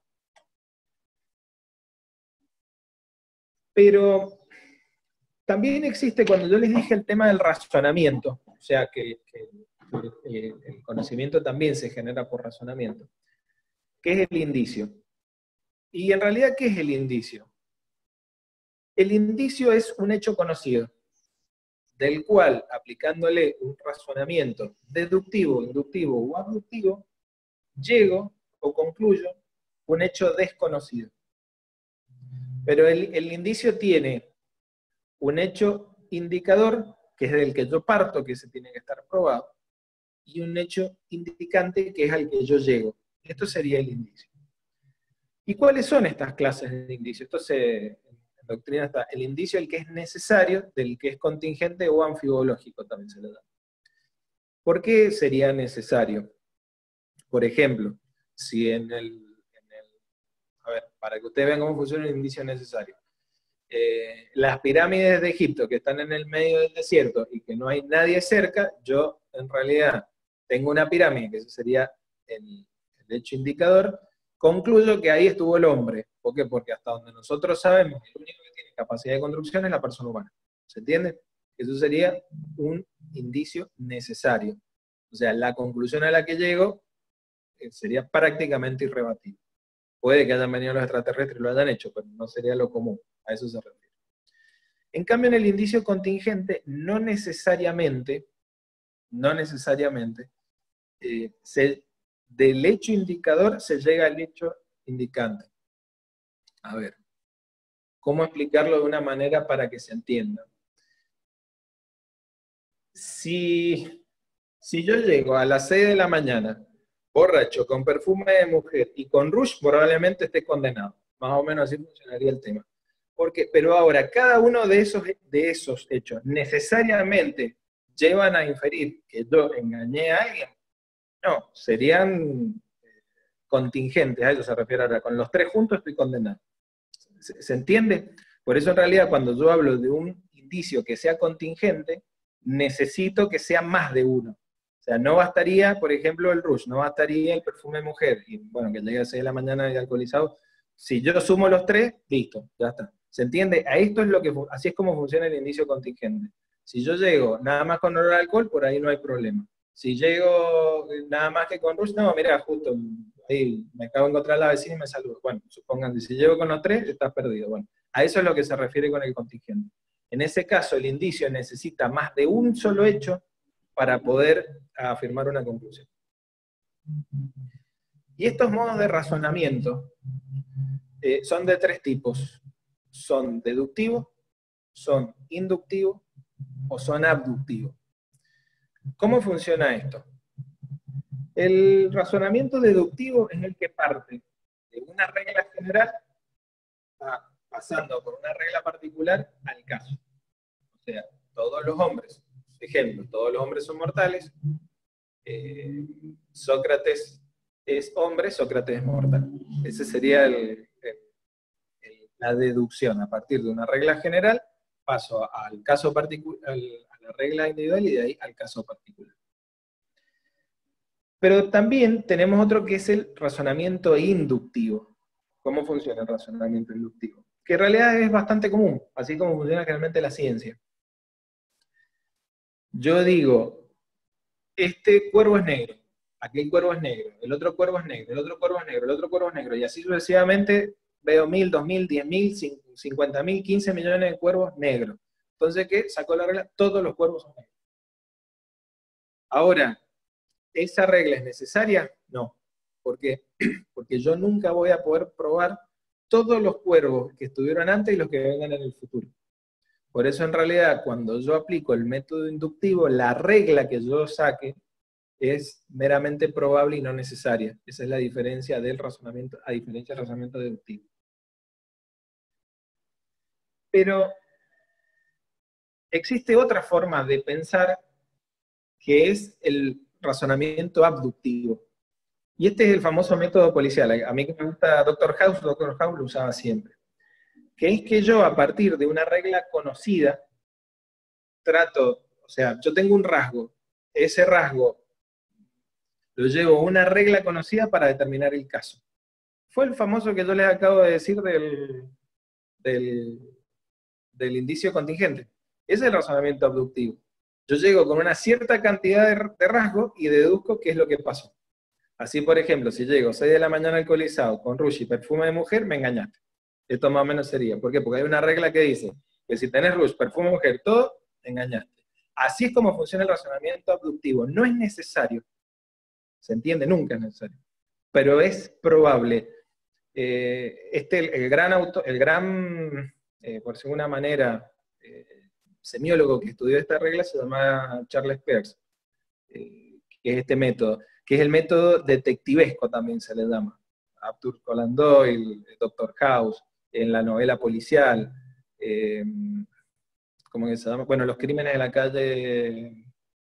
Pero también existe, cuando yo les dije el tema del razonamiento, o sea, que, que el, el conocimiento también se genera por razonamiento, ¿qué es el indicio? Y en realidad, ¿qué es el indicio? El indicio es un hecho conocido, del cual, aplicándole un razonamiento deductivo, inductivo o abductivo, llego o concluyo un hecho desconocido. Pero el, el indicio tiene un hecho indicador, que es del que yo parto, que se tiene que estar probado, y un hecho indicante, que es al que yo llego. Esto sería el indicio. ¿Y cuáles son estas clases de indicio? Esto se, en doctrina está el indicio, el que es necesario, del que es contingente o anfibológico también se le da. ¿Por qué sería necesario? Por ejemplo, si en el, en el a ver, para que ustedes vean cómo funciona el indicio necesario. Eh, las pirámides de Egipto que están en el medio del desierto y que no hay nadie cerca, yo en realidad tengo una pirámide, que ese sería el, el hecho indicador, concluyo que ahí estuvo el hombre. ¿Por qué? Porque hasta donde nosotros sabemos, el único que tiene capacidad de construcción es la persona humana. ¿Se entiende? Eso sería un indicio necesario. O sea, la conclusión a la que llego eh, sería prácticamente irrebatible. Puede que hayan venido los extraterrestres y lo hayan hecho, pero no sería lo común. A eso se refiere. En cambio, en el indicio contingente, no necesariamente, no necesariamente, eh, se, del hecho indicador se llega al hecho indicante. A ver, ¿cómo explicarlo de una manera para que se entienda? Si, si yo llego a las seis de la mañana, borracho, con perfume de mujer y con rush, probablemente esté condenado. Más o menos así funcionaría el tema. Porque, pero ahora, cada uno de esos, de esos hechos necesariamente llevan a inferir que yo engañé a alguien. No, serían contingentes, a eso se refiere ahora. Con los tres juntos estoy condenado. ¿Se, se entiende? Por eso en realidad cuando yo hablo de un indicio que sea contingente, necesito que sea más de uno. O sea, no bastaría, por ejemplo, el rush, no bastaría el perfume de mujer, y bueno, que llegue a las seis de la mañana y alcoholizado. Si yo sumo los tres, listo, ya está. ¿Se entiende? A esto es lo que, así es como funciona el indicio contingente. Si yo llego nada más con olor a alcohol, por ahí no hay problema. Si llego nada más que con rush, no, mira, justo ahí me acabo de encontrar a la vecina y me saludo. Bueno, supongan que si llego con los tres, estás perdido. Bueno, a eso es lo que se refiere con el contingente. En ese caso, el indicio necesita más de un solo hecho para poder afirmar una conclusión. Y estos modos de razonamiento eh, son de tres tipos. Son deductivos, son inductivos o son abductivos. ¿Cómo funciona esto? El razonamiento deductivo es el que parte de una regla general a, pasando por una regla particular al caso. O sea, todos los hombres, ejemplo, todos los hombres son mortales, eh, Sócrates es hombre, Sócrates es mortal. Ese sería el, el, el, la deducción. A partir de una regla general, paso al caso particular, a la regla individual y de ahí al caso particular. Pero también tenemos otro que es el razonamiento inductivo. ¿Cómo funciona el razonamiento inductivo? Que en realidad es bastante común, así como funciona generalmente la ciencia. Yo digo, este cuervo es negro, aquel cuervo es negro, el otro cuervo es negro, el otro cuervo es negro, el otro cuervo es negro, y así sucesivamente veo mil, dos mil, diez mil, cincuenta mil, quince millones de cuervos negros. Entonces, ¿qué? Sacó la regla, todos los cuervos son negros. Ahora, ¿esa regla es necesaria? No. ¿Por qué? Porque yo nunca voy a poder probar todos los cuervos que estuvieron antes y los que vengan en el futuro. Por eso, en realidad, cuando yo aplico el método inductivo, la regla que yo saque es meramente probable y no necesaria. Esa es la diferencia del razonamiento, a diferencia del razonamiento deductivo. Pero existe otra forma de pensar que es el razonamiento abductivo. Y este es el famoso método policial. A mí que me gusta Doctor House, Doctor House lo usaba siempre. Que es que yo, a partir de una regla conocida, trato, o sea, yo tengo un rasgo, ese rasgo lo llevo a una regla conocida para determinar el caso. Fue el famoso que yo les acabo de decir del, del, del indicio contingente. Ese es el razonamiento abductivo. Yo llego con una cierta cantidad de, de rasgos y deduzco qué es lo que pasó. Así, por ejemplo, si llego seis de la mañana alcoholizado con rush y perfume de mujer, me engañaste. Esto más o menos sería. ¿Por qué? Porque hay una regla que dice que si tenés rush, perfume de mujer, todo, te engañaste. Así es como funciona el razonamiento abductivo. No es necesario. ¿Se entiende? Nunca es necesario. Pero es probable. Eh, este, el, el gran, auto, el gran eh, por decirlo de una manera, eh, semiólogo que estudió esta regla se llama Charles Peirce, eh, que es este método, que es el método detectivesco también se le llama. Arthur Conan Doyle, Doctor House, en la novela policial, eh, ¿cómo que se llama? Bueno, Los crímenes de la calle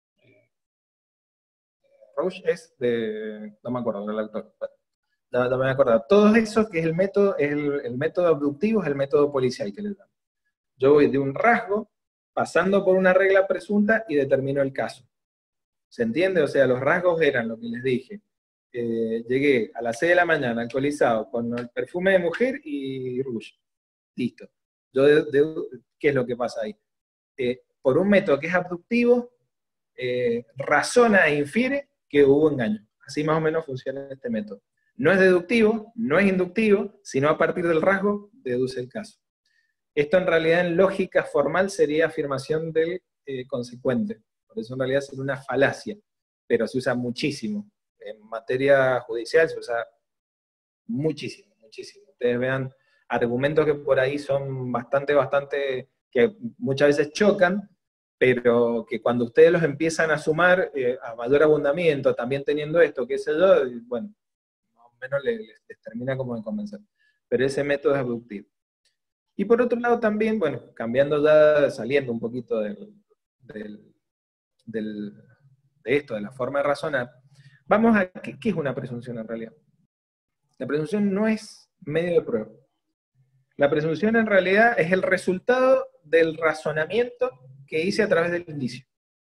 Rouge es de, no me acuerdo del actor, no, no me acuerdo. Todos esos que es el método, es el, el método abductivo, es el método policial que le dan. Yo voy de un rasgo, pasando por una regla presunta y determino el caso. ¿Se entiende? O sea, los rasgos eran lo que les dije. eh, llegué a las seis de la mañana alcoholizado con el perfume de mujer y rouge. Listo. Yo de, de, ¿qué es lo que pasa ahí? Eh, por un método que es abductivo, eh, razona e infiere que hubo engaño. Así más o menos funciona este método. No es deductivo, no es inductivo, sino a partir del rasgo deduce el caso. Esto en realidad en lógica formal sería afirmación del eh, consecuente. Por eso en realidad sería una falacia, pero se usa muchísimo. En materia judicial se usa muchísimo, muchísimo. Ustedes vean argumentos que por ahí son bastante, bastante, que muchas veces chocan, pero que cuando ustedes los empiezan a sumar eh, a mayor abundamiento, también teniendo esto, qué sé yo, bueno, más o menos les, les termina como de convencer. Pero ese método es abductivo. Y por otro lado también, bueno, cambiando ya, saliendo un poquito del, del, del, de esto, de la forma de razonar, vamos a, ¿qué, qué es una presunción en realidad? La presunción no es medio de prueba. La presunción en realidad es el resultado del razonamiento que hice a través del indicio.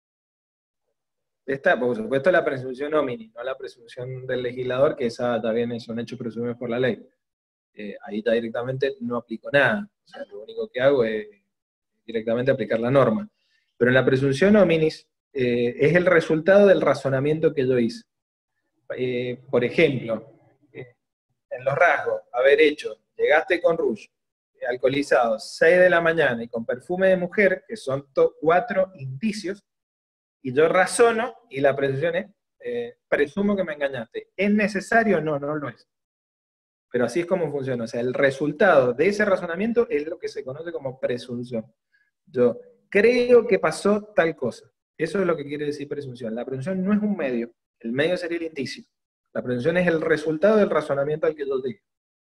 Esta, por supuesto, la presunción homini, no la presunción del legislador, que esa también son hechos presumidos por la ley. Eh, ahí ya directamente no aplico nada. O sea, lo único que hago es directamente aplicar la norma. Pero en la presunción hominis eh, es el resultado del razonamiento que yo hice. Eh, por ejemplo, eh, en los rasgos, haber hecho, llegaste con rouge, eh, alcoholizado, seis de la mañana y con perfume de mujer, que son cuatro indicios, y yo razono, y la presunción es, eh, presumo que me engañaste. ¿Es necesario? No, no lo es. Pero así es como funciona. O sea, el resultado de ese razonamiento es lo que se conoce como presunción. Yo creo que pasó tal cosa. Eso es lo que quiere decir presunción. La presunción no es un medio. El medio sería el indicio. La presunción es el resultado del razonamiento al que yo llegué.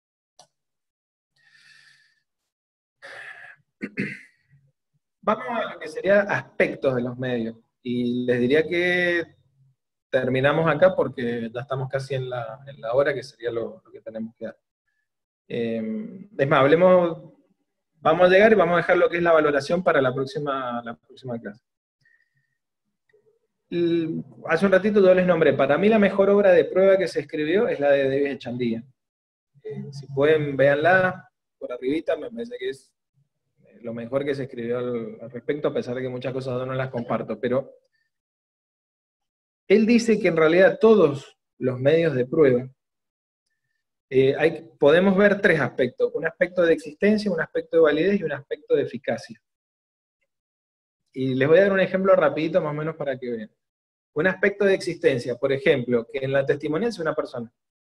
Vamos a lo que serían aspectos de los medios. Y les diría que terminamos acá porque ya estamos casi en la, en la hora, que sería lo, lo que tenemos que dar. Eh, es más, hablemos, vamos a llegar y vamos a dejar lo que es la valoración para la próxima, la próxima clase. El, hace un ratito yo les nombré, para mí la mejor obra de prueba que se escribió es la de David Echandía. Eh, si pueden, véanla por arribita, me parece que es lo mejor que se escribió al, al respecto, a pesar de que muchas cosas yo no las comparto, pero él dice que en realidad todos los medios de prueba, eh, hay, podemos ver tres aspectos, un aspecto de existencia, un aspecto de validez y un aspecto de eficacia. Y les voy a dar un ejemplo rapidito más o menos para que vean. Un aspecto de existencia, por ejemplo, que en la testimonial es una persona.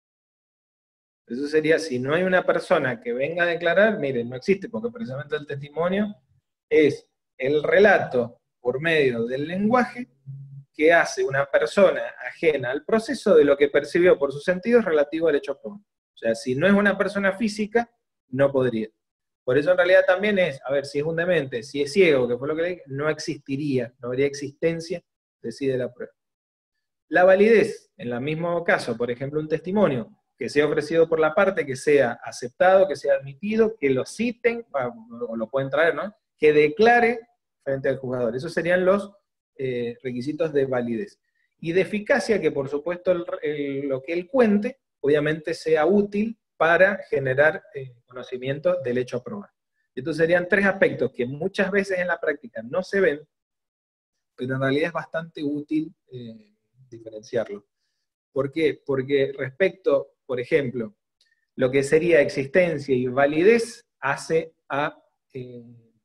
Eso sería, si no hay una persona que venga a declarar, miren, no existe, porque precisamente el testimonio es el relato por medio del lenguaje que hace una persona ajena al proceso de lo que percibió por sus sentidos relativo al hecho probado. O sea, si no es una persona física, no podría. Por eso en realidad también es, a ver, si es un demente, si es ciego, que fue lo que le dije, no existiría, no habría existencia, decide la prueba. La validez, en el mismo caso, por ejemplo, un testimonio que sea ofrecido por la parte, que sea aceptado, que sea admitido, que lo citen, o lo pueden traer, ¿no? Que declare frente al juzgador. Esos serían los eh, requisitos de validez. Y de eficacia, que por supuesto el, el, lo que él cuente, obviamente sea útil para generar eh, conocimiento del hecho a probar. Estos serían tres aspectos que muchas veces en la práctica no se ven, pero en realidad es bastante útil eh, diferenciarlo. ¿Por qué? Porque respecto, por ejemplo, lo que sería existencia y validez hace a eh,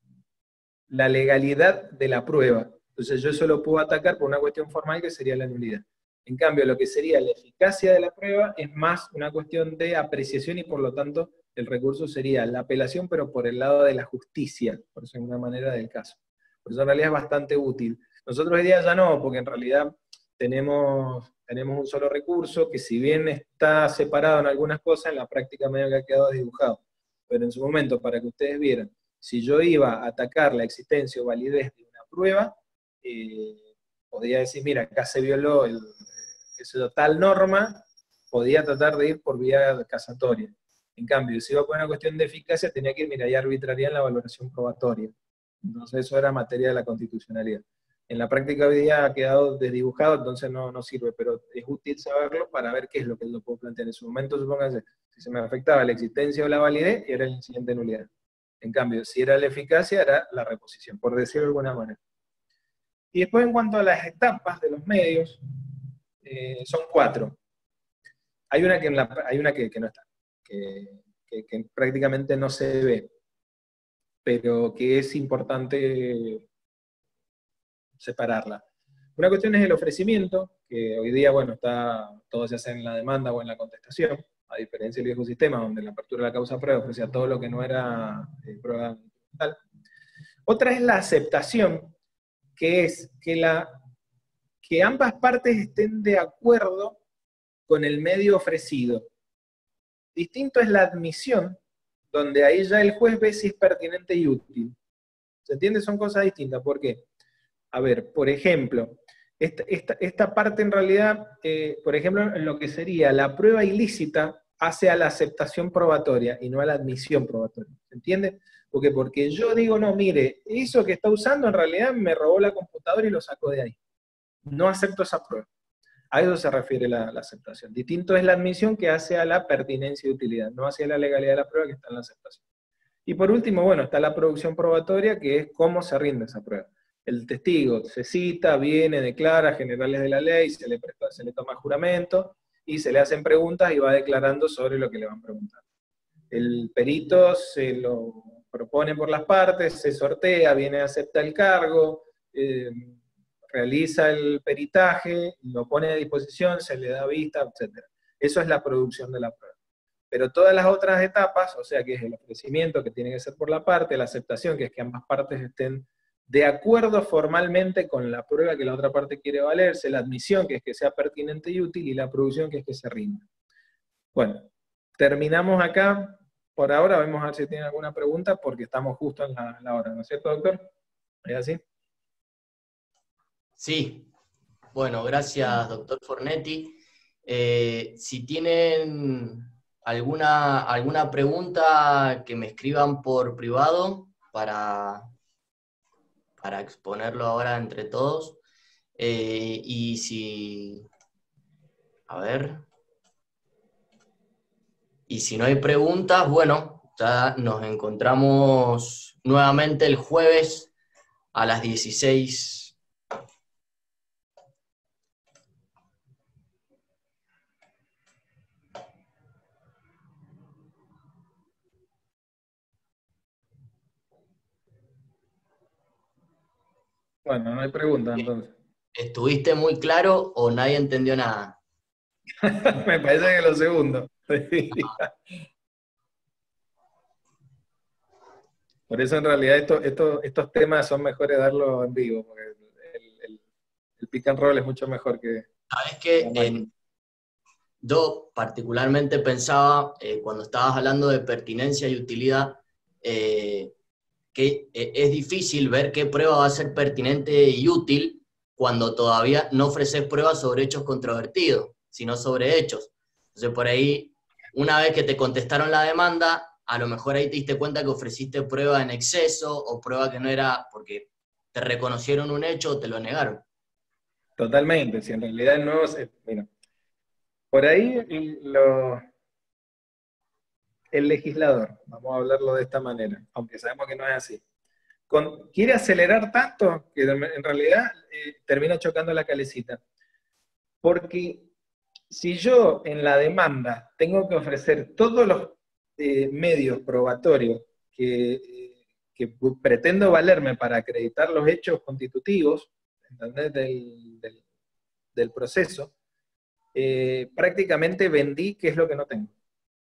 la legalidad de la prueba. Entonces yo eso lo puedo atacar por una cuestión formal que sería la nulidad. En cambio, lo que sería la eficacia de la prueba es más una cuestión de apreciación y por lo tanto el recurso sería la apelación, pero por el lado de la justicia, por eso en una manera del caso. Por eso en realidad es bastante útil. Nosotros hoy día ya no, porque en realidad tenemos, tenemos un solo recurso que si bien está separado en algunas cosas, en la práctica medio que ha quedado dibujado. Pero en su momento, para que ustedes vieran, si yo iba a atacar la existencia o validez de una prueba, eh, podía decir, mira, acá se violó el, eso, tal norma, podía tratar de ir por vía casatoria. En cambio, si iba por una cuestión de eficacia, tenía que ir, mira, y arbitraría en la valoración probatoria. Entonces eso era materia de la constitucionalidad. En la práctica hoy día ha quedado desdibujado, entonces no, no sirve, pero es útil saberlo para ver qué es lo que lo puedo plantear. En su momento, supóngase, si se me afectaba la existencia o la validez, era el incidente de nulidad. En cambio, si era la eficacia, era la reposición, por decirlo de alguna manera. Y después, en cuanto a las etapas de los medios, eh, son cuatro. Hay una que, en la, hay una que, que no está, que, que, que prácticamente no se ve, pero que es importante separarla. Una cuestión es el ofrecimiento, que hoy día, bueno, está, todo se hace en la demanda o en la contestación, a diferencia del viejo sistema, donde la apertura de la causa prueba ofrecía todo lo que no era eh, prueba documental. Otra es la aceptación, que es que, la, que ambas partes estén de acuerdo con el medio ofrecido. Distinto es la admisión, donde ahí ya el juez ve si es pertinente y útil. ¿Se entiende? Son cosas distintas. ¿Por qué? A ver, por ejemplo, esta, esta, esta parte en realidad, eh, por ejemplo, en lo que sería la prueba ilícita hace a la aceptación probatoria y no a la admisión probatoria. ¿Se entiende? Porque, porque yo digo, no, mire, eso que está usando en realidad me robó la computadora y lo sacó de ahí. No acepto esa prueba. A eso se refiere la, la aceptación. Distinto es la admisión, que hace a la pertinencia y utilidad, no hacia la legalidad de la prueba, que está en la aceptación. Y por último, bueno, está la producción probatoria, que es cómo se rinde esa prueba. El testigo se cita, viene, declara generales de la ley, se le, presta, se le toma juramento, y se le hacen preguntas y va declarando sobre lo que le van preguntando. El perito se lo propone por las partes, se sortea, viene, acepta el cargo, eh, realiza el peritaje, lo pone a disposición, se le da vista, etcétera. Eso es la producción de la prueba. Pero todas las otras etapas, o sea que es el ofrecimiento, que tiene que ser por la parte, la aceptación, que es que ambas partes estén de acuerdo formalmente con la prueba que la otra parte quiere valerse, la admisión, que es que sea pertinente y útil, y la producción, que es que se rinda. Bueno, terminamos acá. Por ahora, vamos a ver si tienen alguna pregunta, porque estamos justo en la, la hora, ¿no es cierto, doctor? ¿Es así? Sí. Bueno, gracias, doctor Fornetti. Eh, si tienen alguna, alguna pregunta, que me escriban por privado para, para exponerlo ahora entre todos. Eh, y si... A ver... Y si no hay preguntas, bueno, ya nos encontramos nuevamente el jueves a las dieciséis. Bueno, no hay preguntas entonces. ¿Estuviste muy claro o nadie entendió nada? Me parece que lo segundo. Por eso en realidad esto, esto, estos temas son mejores darlos en vivo, porque el, el, el pick and roll es mucho mejor que... Sabes que eh, yo particularmente pensaba, eh, cuando estabas hablando de pertinencia y utilidad, eh, que eh, es difícil ver qué prueba va a ser pertinente y útil cuando todavía no ofreces pruebas sobre hechos controvertidos, sino sobre hechos. Entonces por ahí, una vez que te contestaron la demanda, a lo mejor ahí te diste cuenta que ofreciste prueba en exceso o prueba que no era porque te reconocieron un hecho o te lo negaron. Totalmente, si en realidad no... Mira, por ahí lo, el legislador, vamos a hablarlo de esta manera, aunque sabemos que no es así, con, quiere acelerar tanto que en realidad eh, termina chocando la calecita. Porque si yo en la demanda tengo que ofrecer todos los eh, medios probatorios que, eh, que pretendo valerme para acreditar los hechos constitutivos, ¿entendés? Del, del, del proceso, eh, prácticamente vendí qué es lo que no tengo.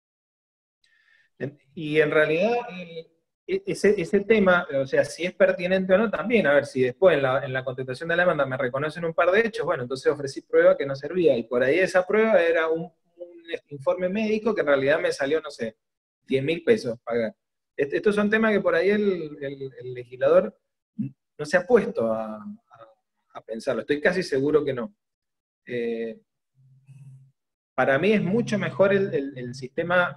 Y en realidad, ese, ese tema, o sea, si es pertinente o no, también, a ver, si después en la, en la contestación de la demanda me reconocen un par de hechos, bueno, entonces ofrecí prueba que no servía, y por ahí esa prueba era un, un informe médico que en realidad me salió, no sé, diez mil pesos pagar. Estos son temas que por ahí el, el, el legislador no se ha puesto a, a, a pensarlo, estoy casi seguro que no. Eh, para mí es mucho mejor el, el, el sistema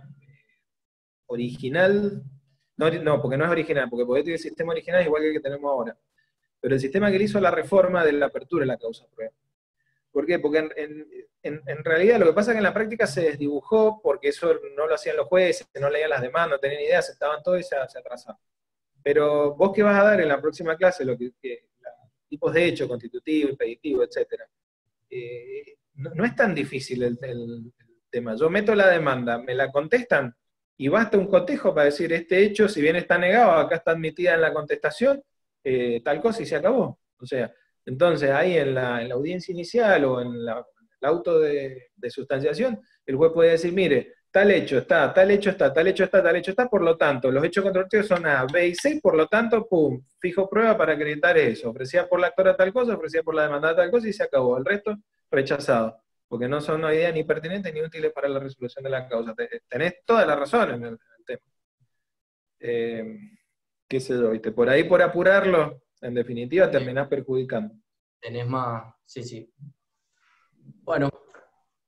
original, no, no, porque no es original, porque el sistema original es igual que el que tenemos ahora. pero el sistema que él hizo la reforma de la apertura de la causa prueba. ¿Por qué? Porque en, en, en realidad lo que pasa es que en la práctica se desdibujó, porque eso no lo hacían los jueces, no leían las demandas, no tenían idea, aceptaban todo y se, se atrasaban. Pero vos que vas a dar en la próxima clase, lo que, que la, tipos de hecho, constitutivo, impeditivo, etcétera, eh, no, no es tan difícil el, el, el tema. Yo meto la demanda, me la contestan, y basta un cotejo para decir, este hecho, si bien está negado, acá está admitida en la contestación, eh, tal cosa y se acabó. O sea, entonces ahí en la, en la audiencia inicial o en la, el auto de, de sustanciación, el juez puede decir, mire, tal hecho está, tal hecho está, tal hecho está, tal hecho está, por lo tanto, los hechos controvertidos son A, B y C, por lo tanto, pum, fijo prueba para acreditar eso, ofrecida por la actora tal cosa, ofrecida por la demandada tal cosa, y se acabó. El resto, rechazado, porque no son una idea ni pertinentes ni útiles para la resolución de la causa. Tenés toda la razón en el, en el tema. Eh, qué sé yo, ¿viste? Por ahí, por apurarlo, en definitiva, terminás perjudicando. Tenés más, sí, sí. Bueno.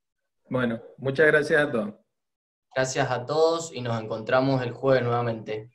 Bueno, muchas gracias a todos. Gracias a todos y nos encontramos el jueves nuevamente.